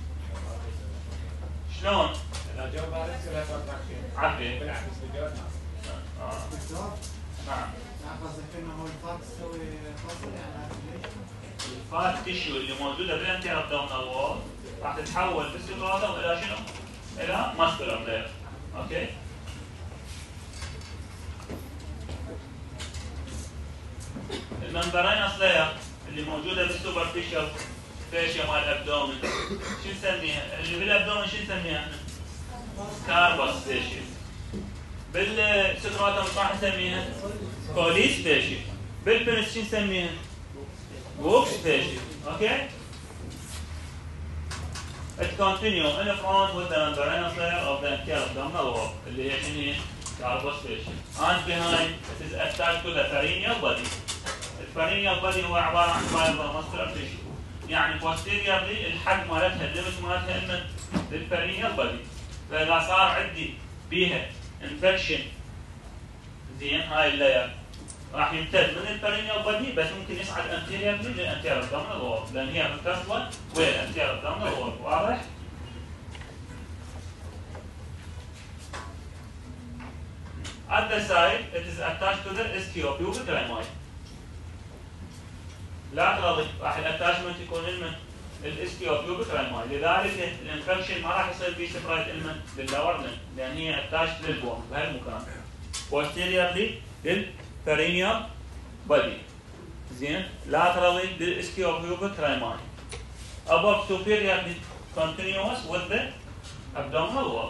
S1: شلون؟
S3: اذا جو بارد يصير لها كونتراكشن.
S1: عافيه.
S3: بالعكس الجو
S1: اه.
S4: دكتور
S1: نعم.
S4: قصدك انه هو الفات تسوي فصل يعني ليش؟
S1: الفات تيشيو اللي موجوده بالانتير ابدومينال وول راح تتحول بالسكروتم الى شنو؟ الى ماسكولار لاير. اوكي؟ الممبرينس لاير اللي موجوده بالسوبرفيشال فيشيا مال الابدومين شو نسميها؟ اللي بالابدومين شو نسميها احنا؟ سكاربس فيشيا. بالسكروتم راح نسميها كوليس فيشيا. بالبنس شو نسميها؟ ووكس فيشيا. اوكي؟ It continue in front with the membranous layer of the anterior abdominal wall اللي هي شنو هي؟ Carbospatial. And behind it is attached to the perineal body. The perineal body هو عبارة عن fibromuscular tissue. يعني posteriorly الحد مالتها الليمت مالتها من للبرينيال بادي. فإذا صار عندي بيها انفكشن زين هاي اللاير راح يمتد من البرينيال بادي بس ممكن يصعد انتيريورلي للانتيريور ابدومينال وول لان هي متصله ويا الانتيريور ابدومينال وول. واضح؟ At the side, it is attached to the ischiopubic rami. لا تغلط راح الاتاشمنت يكون لمن الاسكيوبيوبيك راماي. لذلك الانفكشن ما راح يصير فيه سبرايت المن لللور لين لان هي اتاشت للبون بهالمكان. posteriorly للبرينيال بادي. زين laterally للاسكيوبيوبيك راماي. above superiorly continuous with the abdominal wall.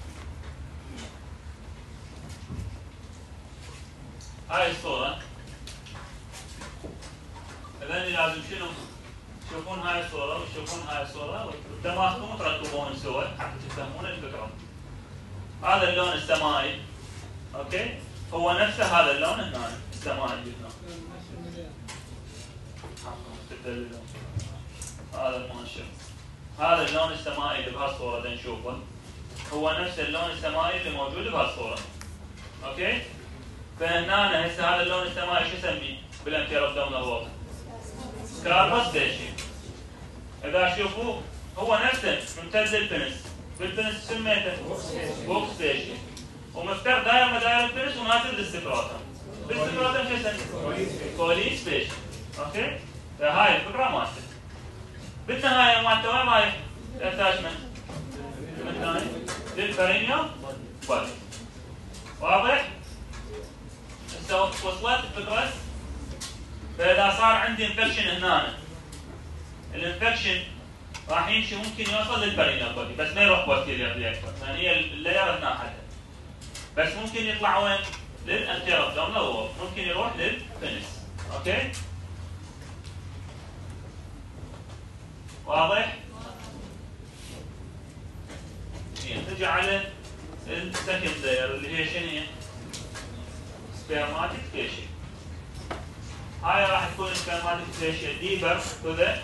S1: هاي الصورة. إذن لازم شنو؟ تشوفون هاي الصورة وتشوفون هاي الصورة ودماغكم تركبون سوا حتى تفهمون الفكرة. هذا اللون السمائي، أوكي؟ هو نفسه هذا اللون هنا السمائي هنا. هذا المؤشر. هذا اللون السمائي اللي بهالصورة اللي نشوفه هو نفس اللون السمائي اللي موجود بهالصورة. أوكي؟ فهنا هسه هذا اللون السمائي شو اسميه؟ بالانتيريور ابدومينال وول. كاربوسبيشيال. إذا شوفوا هو نفسه ممتد للبنس، بالبنس سميته بوكسبيشيال. ومفترض داير مداير البنس ونازل للسكروتم. بالسكروتم شو اسمه؟ كوليسبيشيال. أوكي؟ فهاي الفكرة مالته. بالنهاية مالته وين رايح؟ الاتاشمنت. بالنهاية للبرينيال بادي. واضح؟ هسه وصلت الفكرة؟ فإذا صار عندي انفكشن هنا الانفكشن راح يمشي ممكن يوصل للبرينيال بادي بس ما يروح بوستيريورلي اكثر لان هي اللاير ناحيتها بس ممكن يطلع وين؟ للانتيريور ابدومينال وول ممكن يروح للبنس. اوكي؟ واضح؟ نجي على السكند لاير اللي هي شنو هي؟ سبيرماتيك فيشيا. هاي راح تكون سبيرماتيك فيشيا ديبر تو ذا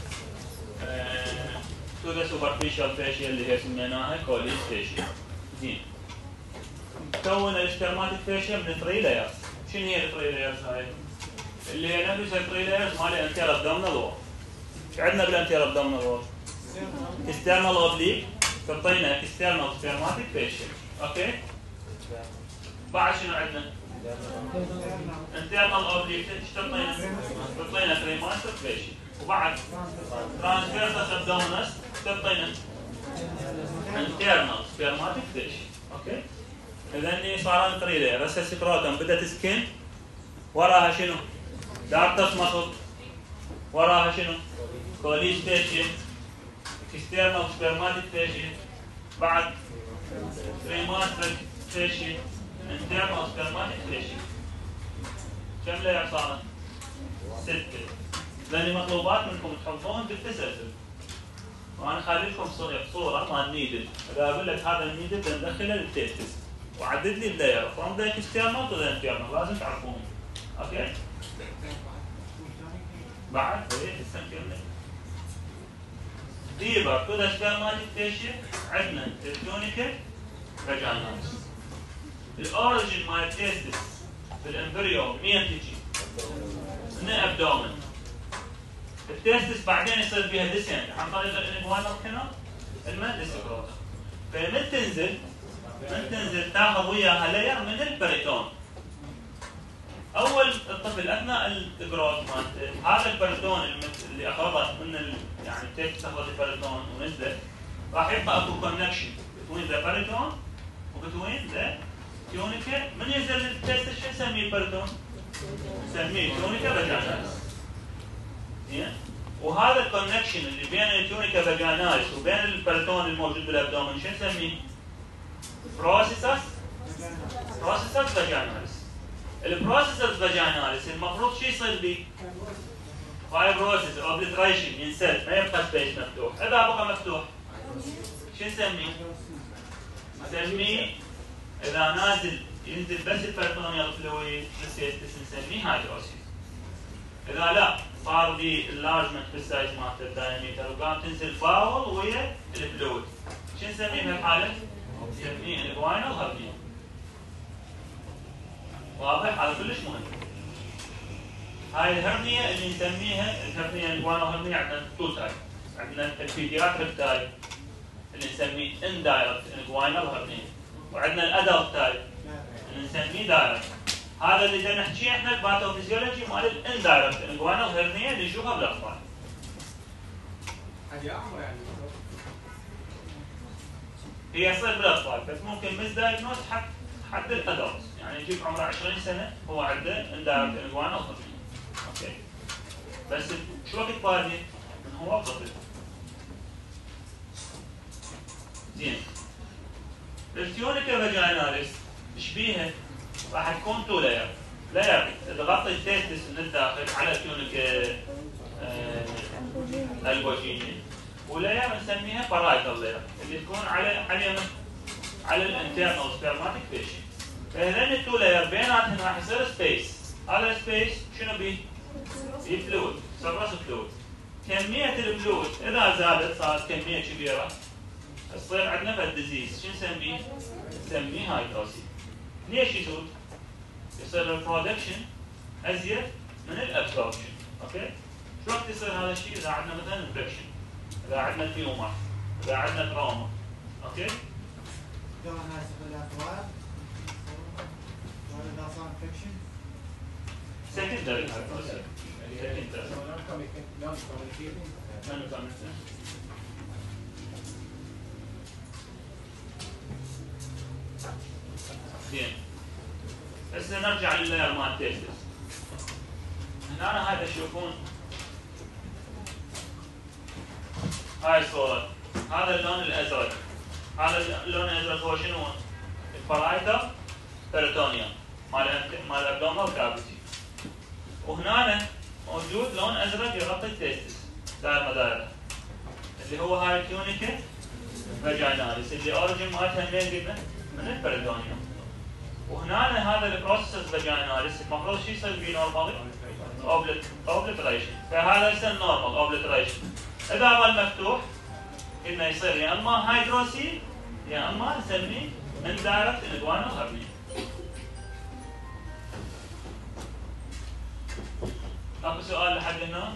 S1: تو ذا سوبرفيشال فيشيا اللي هي سميناها كوليس فيشيا. زين. تكون السبيرماتيك فيشيا من ثري لايرز. شنو هي الثري لايرز هاي؟ اللي هي نفس الثري لايرز مال الانتيريور ابدومينال وول. ايش عندنا بالانتيريور ابدومينال وول؟ اكسترنال اوبليك تعطينا اكسترنال سبيرماتيك فيشيا. اوكي؟ بعد شنو عندنا؟ انترنال اوبليك ايش تعطينا؟ تعطينا كريماتيك فيشيا. وبعد ترانسفيرسس ابدومينس تعطينا انترنال سبيرماتيك فيشيا. اوكي؟ اذا صار ثري لاير. هسه السكروتم بدت سكين وراها شنو؟ دارتس مصل وراها شنو؟ كوليس فيشيا اكسترنال سبيرماتيك فيشيا بعد كريماتيك فيشيا انترنال سبيرماتيك فيشيا. كم لاير صارت؟ ستة. لأن مطلوبات منكم تحفظون بالتسلسل. وأنا خلي لكم صورة مال نيدل. إذا أقول لك هذا النيدل بندخله للتيستس وعدد لي اللاير from the external to the internal لازم تعرفون. أوكي؟ بعد إيه هسه نكمل. ديبر تو ذا سبيرماتيك فيشيا عندنا التونيكا فاجيناليس. الأوريجين مال التيستس في الامبريو مين تجي؟ من الابدومن. التيستس بعدين يصير فيها ديسنت عن طريق الانجوانال كانال المن السكروتم. فمن تنزل من تنزل تاخذ وياها لاير من البريتون. اول الطفل اثناء الجروث مالته هذا البريتون اللي اخذت من ال... يعني التيستس اخذت البريتون ونزلت راح يبقى اكو كونكشن بين ذا بريتون وبين ذا تيونيكا. من ينزل للتيستس شو نسميه البريتون؟ نسميه تيونيكا فاجيناليس. زين؟ وهذا الكونكشن اللي بين التيونيكا فاجيناليس وبين البريتون الموجود بالابدومن شو نسميه؟ بروسيسس بروسيسس فاجيناليس. البروسيسس فاجيناليس المفروض شو يصير به؟ فايبروسيس اوبليتريشن ينسد ما يبقى سبيس مفتوح. اذا بقى مفتوح شو نسميه؟ نسميه اذا نازل ينزل بس البريتونيال فلويد للسيستس نسميه هايدروسيس. اذا لا صار لي اللارجمنت بالسايز مالت الدايمتر وقام تنزل باول ويا الفلويد، شو نسميه بهالحاله؟ نسميه انجوينال هرنيا. واضح؟ هذا كلش مهم. هاي الهرنيا اللي نسميها الهرنيا انجوينال هرنيا عندنا تو تايب، عندنا البيدياتريك تايب اللي نسميه اندايركت انجوينال هرنيا، وعندنا الادلت تايب اللي نسميه دايركت. هذا اللي بدنا نحكيه احنا الباثوفيزيولوجي مال الاندايركت انجوينال هرنيا اللي نشوفها بالاطفال.
S3: حاجه اعمر يعني
S1: هي تصير بالاطفال بس ممكن مس دايجنوز حد حد الادلت، يعني يجيب عمره عشرين سنه هو عنده اندايركت انجوينال هرنيا. اوكي. بس شو وقت بادي؟ من هو طفل. زين. التيونيكا فاجيناليس ايش بيها؟ راح تكون تو لاير. لاير تغطي التستس من الداخل على التيونيكا آه البوجيني، ولاير نسميها بارايتال لاير اللي تكون على على على الانترنال سبرماتيك فيشن. فهذين التو لاير بيناتهم راح يصير سبيس. هذا السبيس شنو بيه؟ بيه فلويد، سبرس فلويد. كمية الفلويد إذا زادت صارت كمية كبيرة تصير عندنا فد ديزيز، شو نسميه؟ نسميه هايدروسيس. ليش يزود؟ يصير البرودكشن ازيد من الابسوربشن، اوكي؟ شو وقت يصير هذا الشيء؟ اذا عندنا مثلا انفكشن، اذا عندنا تيومر، اذا عندنا تروما، اوكي؟
S4: دور ناس بالاطفال ولا صار انفكشن
S1: سكندري هايدروسيس. سكندري. زين. هسه نرجع لللاير مال التستس. هنا هاي تشوفون هاي الصورة، هذا اللون الازرق، هذا اللون الازرق هو شنو؟ البارايتال بيريتونيوم مال مال الابدومينال كافيتي. وهنا موجود لون ازرق يغطي التستس دائره دائره اللي هو هاي التيونيكا فاجيناليس اللي اوريجن مالتها منين قلنا؟ من البيريتونيوم. وهنا هذا البروسيس فاجيناليس المفروض شو يصير فيه نورمالي؟ اوبليتريشن. فهذا يصير نورمال اوبليتريشن. اذا ظل مفتوح قلنا يصير يا اما هايدروسيل يا اما نسميه اندايركت انجوينال هرنيا. اكو سؤال لحد هنا؟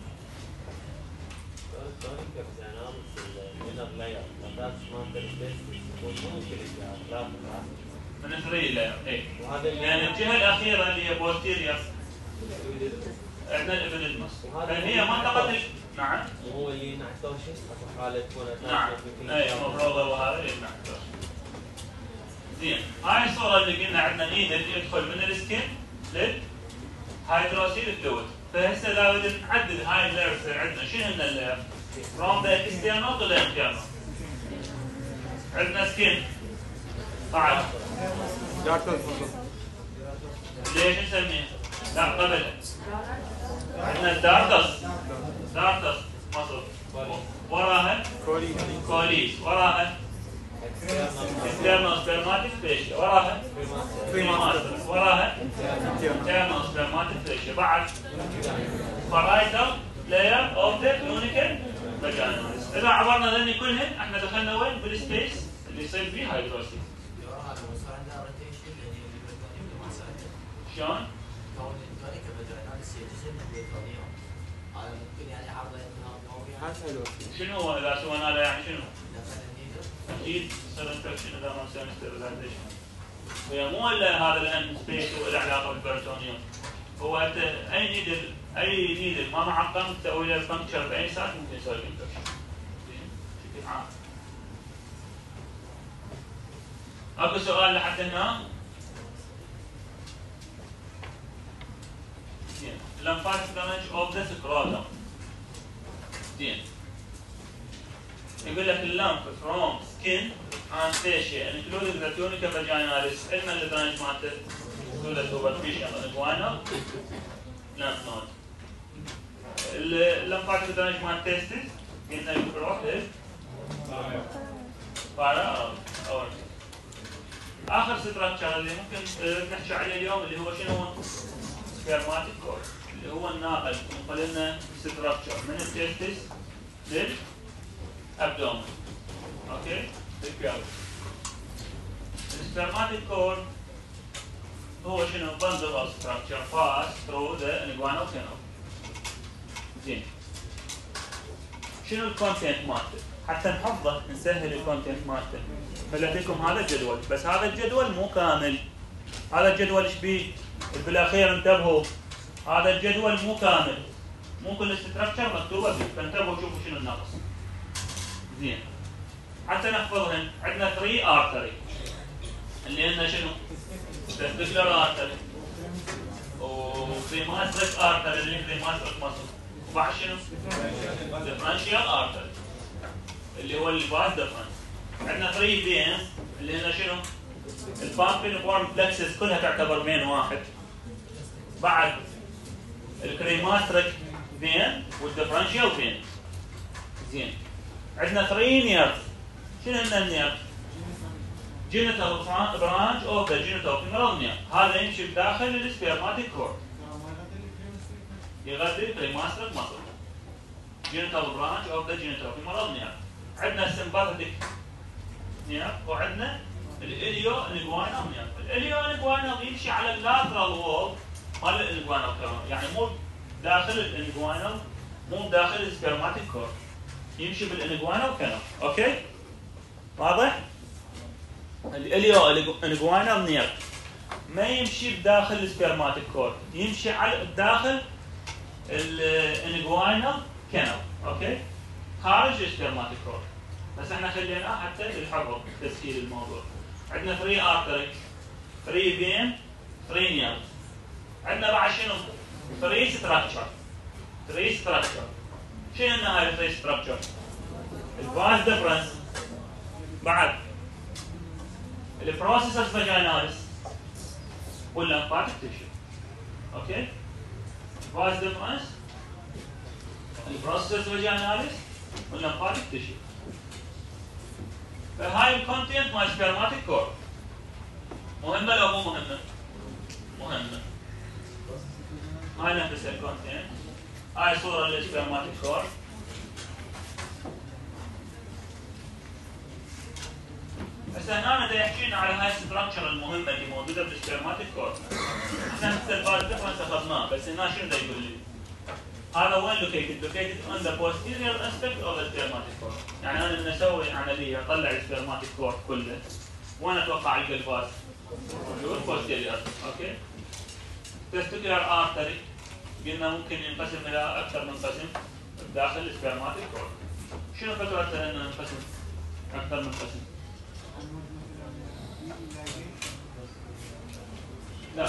S1: من الثري لاير اي. يعني الجهه الاخيره اللي هي بوستيريور عندنا الابيديدمس، فهي منطقه نعم.
S2: هو اللي نعتوشس اكو حاله تكون
S1: نعم. اي المفروض هو هذا اللي نعتوش. زين، هاي الصوره اللي قلنا عندنا نيدل يدخل من السكن للهايدروسيل فلويد. فهسه لازم نعدل هاي اللايرز عندنا شنو هن اللاير؟ فروم ذا اكسترنال تو ذا انترنال. عندنا سكن بعد ليش نسميه؟ لا قبلها عندنا الدارتس دارتس مصر، وراها كوليس، وراها internal spermatic fascia، وراها premaster، وراها internal spermatic fascia. بعد parietal layer of the tunicate vaginalis. إذا عبرنا ذني كلهن احنا دخلنا وين؟ بالسبيس اللي يصير فيه هايدروسيس. شلون؟
S2: كون التونيكا فاجيناليس هي جزء من البريتونيوم. هذا ممكن يعني عرضه انها
S1: شنو هو اذا سوينا له يعني شنو؟ اكيد يصير انفكشن اذا ما سوينا ستيرلايزيشن. هي مو الا هذا الان سبيس وله علاقه بالبريتونيوم. هو انت اي نيدل اي نيدل ما معقم تسوي له بنكتشر باي ساعه ممكن يسوي انفكشن. بشكل عام. اكو سؤال لحد هنا؟ زين. lymphatic damage of the scrotum. زين. يقول لك اللمف from skin and fascia including the tunica vaginalis. علما البرانش مالته included superficial inguinal lymph node. اللمفاتيك برانش مال testis قلنا يروح لل para or اخر ستراكشر اللي ممكن نحكي عليه اليوم اللي هو شنو؟ سبيرماتيك كورد، اللي هو الناقل ينقل لنا ستراكشر من التستس للابدومن. اوكي؟ للبيالوس. السبيرماتيك كورد هو شنو؟ bundle of structure pass through the inguinal canal. زين. شنو الكونتنت مالته؟ حتى نحفظه نسهل الكونتنت مالته. خليتكم هذا الجدول، بس هذا الجدول مو كامل. هذا الجدول ايش بيه؟ بالاخير انتبهوا، هذا الجدول مو كامل. مو كل ستراكشر مكتوبه فيه، فانتبهوا شوفوا شنو الناقص. زين. حتى نحفظهن، عندنا ثلاثة ارتري. اللي عندنا شنو؟ تستيكولار ارتري. وكريماتريك ارتري اللي هي كريماتريك مصل. وبعد شنو؟ ديفرنشيال ارتري. اللي هو الباس ديفرنس. عندنا ثلاثة فينز اللي هنا شنو؟ البامبينيفورم بلكسس كلها تعتبر فين واحد. بعد الكريماتريك فين والديفرنشيال فين. زين. عندنا ثلاثة نيرف. شنو هن النيرف؟ جينيتال برانش اوف ذا جينيتال فيمورال نيرف. هذا يمشي بداخل السبيرماتيك كورد. يغذي الكريماتريك مصل. جينيتال برانش اوف ذا جينيتال فيمورال نيرف. عندنا السمباثيك نيرف وعندنا الاليو انجوينال نيرف. الاليو انجوينال يمشي على اللاترال وول مال الانجوينال كورد، يعني مو داخل الانجوينال، مو داخل السبيرماتيك كورد، يمشي بالانجوينال كانال. اوكي؟ واضح؟ الاليو انجوينال نيرف ما يمشي بداخل السبيرماتيك كورد، يمشي على داخل الانجوينال كانال. اوكي؟ خارج السبيرماتيك كورد. بس احنا خليناه حتى للحفظ تسهيل الموضوع. عندنا ثلاثة ارتري، ثلاثة فين، ثلاثة نيرف. عندنا بعد شنو؟ ثلاثة ستراكشر. ثلاثة ستراكشر. شنو هن هاي الثلاثة ستراكشر؟ الفاز ديفرنس. بعد البروسيسس فاجيناليس واللمفاتيك تيشو. اوكي؟ الفاز ديفرنس، البروسيسس فاجيناليس واللمفاتيك تيشو. فهاي الكونتنت مال سبيرماتيك كورد. مهمة لو مو مهمة؟ مهمة. هاي نفس الكونتنت. هاي صورة للسبيرماتيك كورد. هسه هنا دا يحكي لنا على هاي الستراكشر المهمة اللي موجودة بالسبيرماتيك كورد. احنا مثل الفاز ديفرنس اخذناه، بس هنا شنو دا يقول لي؟ هذا وين located؟ located on the posterior aspect of the spermatic cord. يعني انا من اسوي عمليه اطلع السبرماتيك كورد كله، وين اتوقع القى الفاز؟ موجود posterior. اوكي؟ testicular artery قلنا ممكن ينقسم الى اكثر من قسم داخل السبرماتيك كورد. شنو فكرته انه ينقسم اكثر من قسم؟ لا.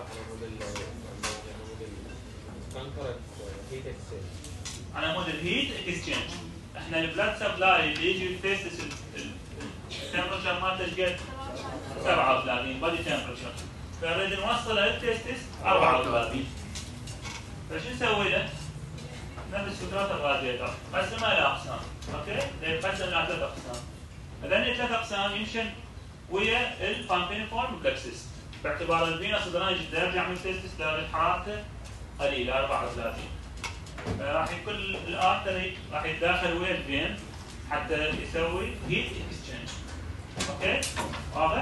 S1: على مود الهيت اكسشينج. احنا البلاد سبلاي اللي يجي التستس التمبرشر مالته ايش قد؟ سبعة وثلاثين بادي تمبرشر. فنريد نوصله للتستس أربعة وثلاثين. فشو نسوي له؟ نفس فكرة الراديتر، قسمها إلى أقسام. اوكي؟ ينقسم إلى ثلاث أقسام. هذول ثلاث أقسام يمشن ويا البامبينيفورم بلكسس. باعتبار الفينس درجة يرجع من التستس درجة حرارته قليلة أربعة وثلاثين. راح يكون الارتري راح يتداخل ويا الفين حتى يسوي هيت اكسشينج. اوكي؟ واضح؟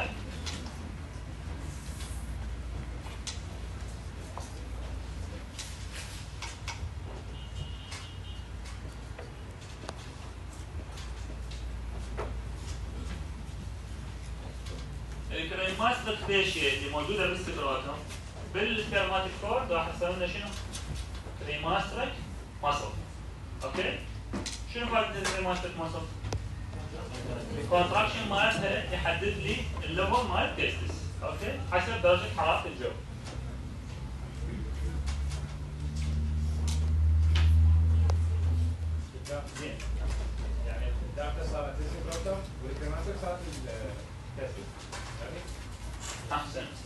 S1: الكريماتريك فيشيا اللي موجوده بالسكروتوم بالسبرماتيك كورد راح يسوي لنا شنو؟ كريماتريك ماسل. اوكي؟ شنو فائده الكريماتريك ماسل؟ الكونتراكشن مالتها يحدد لي الليفل مال التستس. اوكي؟ حسب درجه حراره الجو.
S3: زين. يعني الدافع صارت السكروتوم والكريماتريك صارت التستس.
S1: احسنت.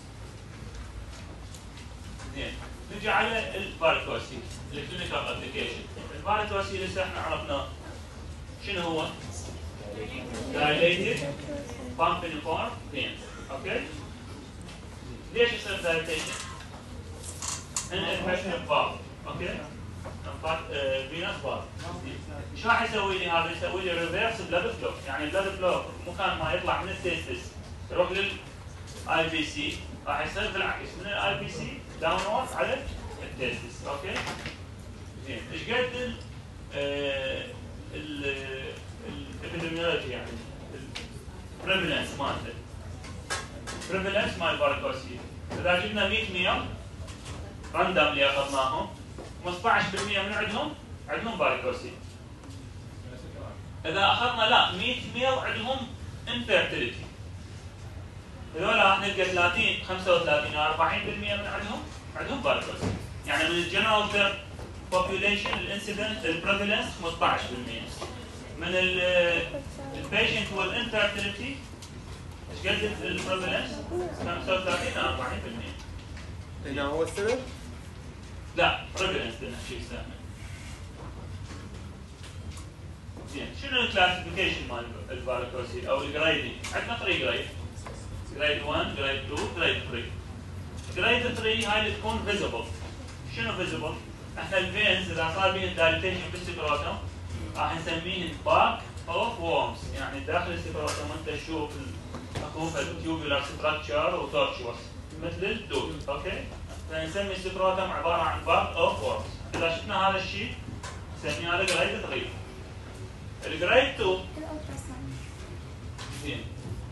S1: زين. نجي على الفاريكوسيل الكلينيكال ابلكيشن. الفاريكوسيل لسه احنا عرفناه شنو هو؟ dilated pumping form veins. اوكي؟ ليش يصير دايليتيشن؟ ان انفكشن بار اوكي؟ انفاك فينس بار شو راح يسوي لي هذا؟ يسوي لي ريفيرس بلاد فلو، يعني البلاد فلو مكان ما يطلع من التيستس يروح للاي بي سي راح يصير بالعكس من الاي بي سي داونورد على التيستس اوكي؟ زين ايش قد الابيديميولوجي يعني البريفلنس مالته البريفلنس مال الفاريكوسيل اذا جبنا مية مية راندوم اللي اخذناهم خمسة عشر بالمئة من عندهم عندهم فاريكوسيل اذا اخذنا لا مية مية وعندهم انفيرتيليتي هذول راح نلقى ثلاثين خمسة وثلاثين أربعين بالمئة من عندهم عندهم فاريكوسيل يعني من الجنرال population الانسيدنت البريفلنس خمسة عشر بالمئة من البيشنت والانفيرتيليتي ايش قد البريفلنس؟ خمسة وثلاثين أربعين بالمئة
S5: هنا هو السبب؟
S1: لا بريفلنس لنا شيء سهل زين شنو الكلاسيفيكيشن مال الفاريكوسيل او الجريدنج؟ عندنا ثلاث جريد جريد واحد جريد اثنين جريد ثلاثة جريد ثلاثة هاي اللي تكون فيزبل شنو فيزبل؟ احنا الفينز اذا صار بيهم دايليتيشن بالسكروتوم راح نسميهم باك اوف وورمز يعني داخل السكروتوم انت تشوف اكو تيوبولار ستراكشر وتورشوس مثل الدود اوكي؟ فنسمي السكروتوم عباره عن باك اوف وورمز اذا شفنا هذا الشيء نسميه هذا جريد ثلاثة الجريد اثنين زين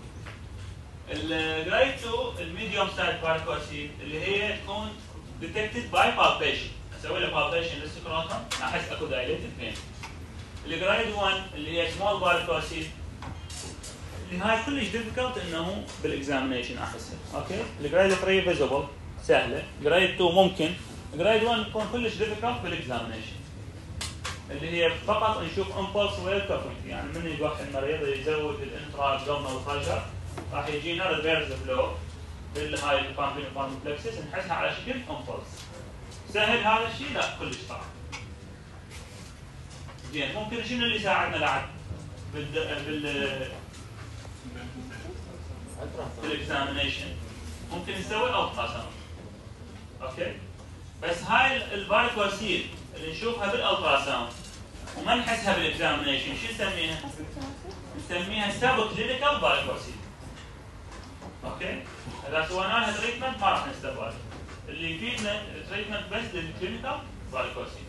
S1: الجريد اثنين الميديوم سايز فاريكوسيل اللي هي تكون detected by palpation اسوي له palpation للسكروتوم احس اكو دايليتد فين الجريد واحد اللي هي سمول فاريكوسيل اللي هاي كلش ديفيكولت انه بالاكزامينيشن احسها اوكي الجريد ثلاثة فيزبل سهله جريد اثنين ممكن جريد واحد تكون كلش ديفيكولت بالاكزامينيشن اللي هي فقط نشوف امبولس ويل كفنج يعني من يوحي المريض يزود الانترا ابدومينال بريشر راح يجينا ريفيرس فلو بالهاي البامبين بلكسس نحسها على شكل امبولس سهل هذا الشيء؟ لا كلش صعب زين ممكن شنو اللي يساعدنا بعد بال بال بالاكزامينيشن ممكن نسوي التراساوند اوكي بس هاي الفاريكوسيل اللي نشوفها بالالتراساوند وما نحسها بالاكزامينيشن شو نسميها؟ نسميها سب كلينيكال فاريكوسيل اوكي؟ اذا سوينا لها تريتمنت ما راح نستفاد اللي يفيدنا تريتمنت بس للكلينيكال فاريكوسيل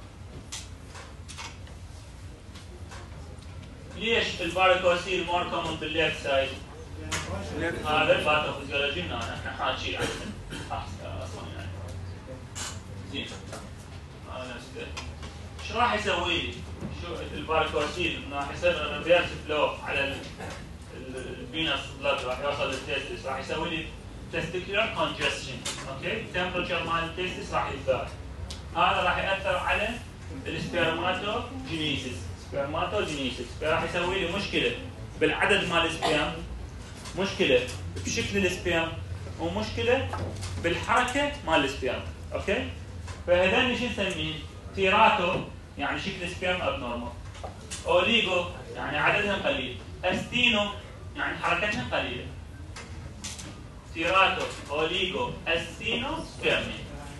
S1: ليش الفاريكوسيل مور كومن بالليفت سايد؟ هذا الباثوفيزيولوجي احنا حاكي عنه اصلا يعني زين هذا نفسه ايش راح يسوي لي؟ شو الفاريكوسيل راح يصير ريفيرس فلو على الفينس بلاد راح يوصل للتستس راح يسوي لي تستيكولار كونجستشن اوكي التمبرتشر مال التستس راح يزداد هذا راح ياثر على السبرماتوجينيسيس سبرماتوجينيسيس فراح يسوي لي مشكله بالعدد مال السبيرم مشكله بشكل السبيرم ومشكله بالحركه مال السبيرم اوكي فهذول شو نسميه تيراتو يعني شكل السبيرم ابنورمال اوليجو يعني عددهم قليل استينو يعني حركتهم قليله تيراتو اوليجو استينو سبيرمي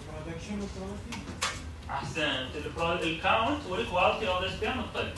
S1: احسنت الكاونت والكواليتي اوف ذا سبيرم تقل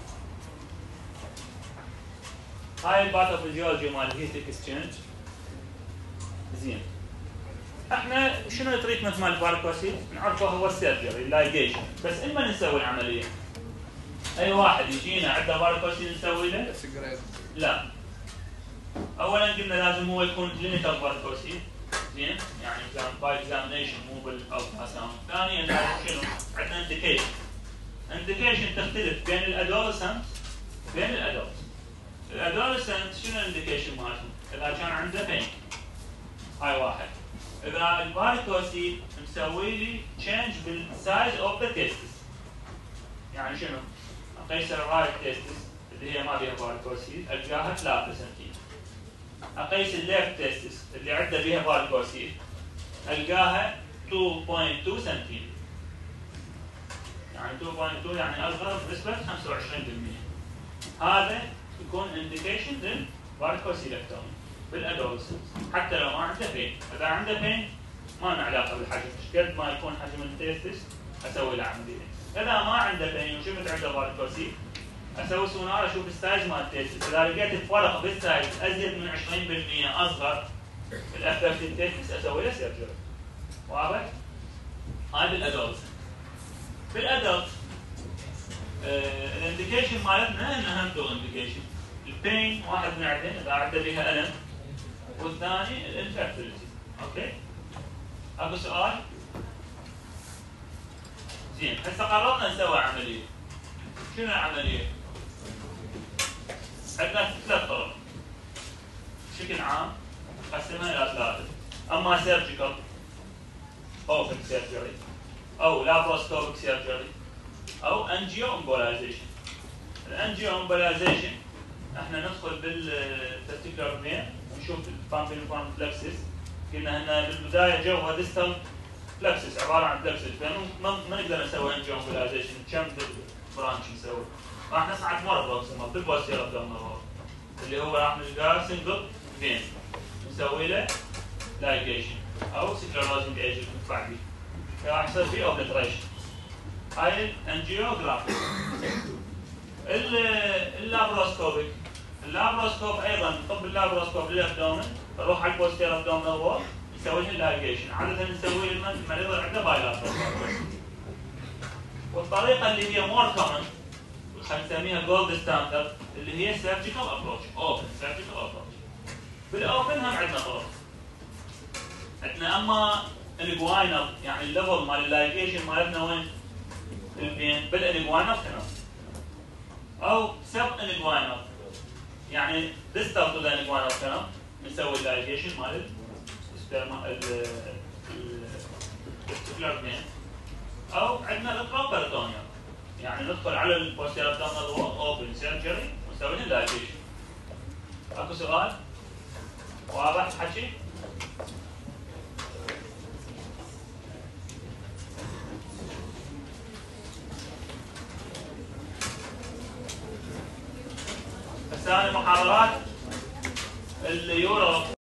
S1: هاي الباثوفيزيولوجي مال الهيت اكسشينج زين احنا شنو التريتمنت مال الفاريكوسيل؟ نعرفه هو السيرجري اللايجيشن بس اما نسوي العمليه اي واحد يجينا عنده فاريكوسيل نسوي له؟ لا اولا قلنا لازم هو يكون كلينيكال فاريكوسيل زين يعني باي اكزامينيشن مو بالالتراساوند ثانيا لازم شنو؟ عندنا انديكيشن انديكيشن تختلف بين الادولسنت بين الادولت الادولسنت شنو الانديكيشن مالهم؟ اذا كان عنده بين هاي واحد اذا الفاريكوسيل مسوي لي تشينج بالسايز اوف ذا تيستس يعني شنو؟ اقيس الرايت تيستس اللي هي ما بيها فاريكوسيل القاها ثلاثة سنتيم اقيس الليفت تيستس اللي عنده بيها فاريكوسيل القاها اثنين فاصلة اثنين سنتيم يعني اثنين فاصلة اثنين يعني اصغر بنسبه خمسة وعشرين بالمئة هذا يكون انديكيشن للفاريكوسيلكتومي بالادولسنس حتى لو ما عنده بين. اذا عنده بين ما له علاقه بالحجم، ايش قد ما يكون حجم التيستس اسوي له عمليه. اذا ما عنده بين وشفت عنده فاريكوسيل اسوي سونار اشوف السايز مال التيستس، اذا لقيت الفرق بالسايز ازيد من عشرين بالمئة اصغر الافكت التيستس اسوي له سيرجري. واضح؟ هاي بالادولسنس. بالادلت آه الانديكيشن مالتنا انها هم تو انديكيشن. البين واحد من عندنا اذا عنده بها الم، والثاني الانفيرتيليتي. اوكي؟ اكو سؤال؟ زين، هسه قررنا نسوي عمليه. شنو العمليه؟ عندنا ثلاث طرق. بشكل عام نقسمها الى ثلاثه، اما سيرجيكال اوبن سيرجري او لابروسكوبيك سيرجري او انجيو امبولايزيشن. الانجيو امبولايزيشن احنا ندخل بالتستيكولار فين ونشوف البامبينيفورم فلكسس. قلنا هنا بالبدايه جوها ديستال فلكسس عباره عن فلكسس، فما ما نقدر نسوي انجيو امبولايزيشن كم برانش نسوي. راح نصعد مره بروكسيمال بالبوستير ابدومينال وول اللي هو راح نلقاه سنجل فين نسوي له لايجيشن او سكلروزنج ايجنت ندفع فيه، راح يصير فيه اوبلتريشن. هاي الانجيوغرافي. اللابروسكوبيك، اللابروسكوب ايضا طب اللابروسكوب للابدومن نروح على البوستير ابدومينال وول نسوي له لايجيشن، عاده نسوي له المريض عنده بايلاترال. والطريقه اللي هي مور كومن خلينا نسميها جولد ستاندرد اللي هي سيرجيكال ابروتش، اوبن سيرجيكال ابروتش. بالاوبن هم عندنا طرق. عندنا اما الجواينر يعني الليفل مال اللايجيشن مالتنا وين؟ البين بالانجواينر كنال او سب انجواينر يعني ديستال تو ذا انجواينر كنال نسوي اللايجيشن مال السبرما التستيكولار بين، او عندنا البروبرتونيا يعني ندخل على البوستير ابدومينال وول اوبن سيرجري ونسوي له لايجيشن. اكو سؤال؟ واضح الحكي؟ هسه هاي محاضرات اليورو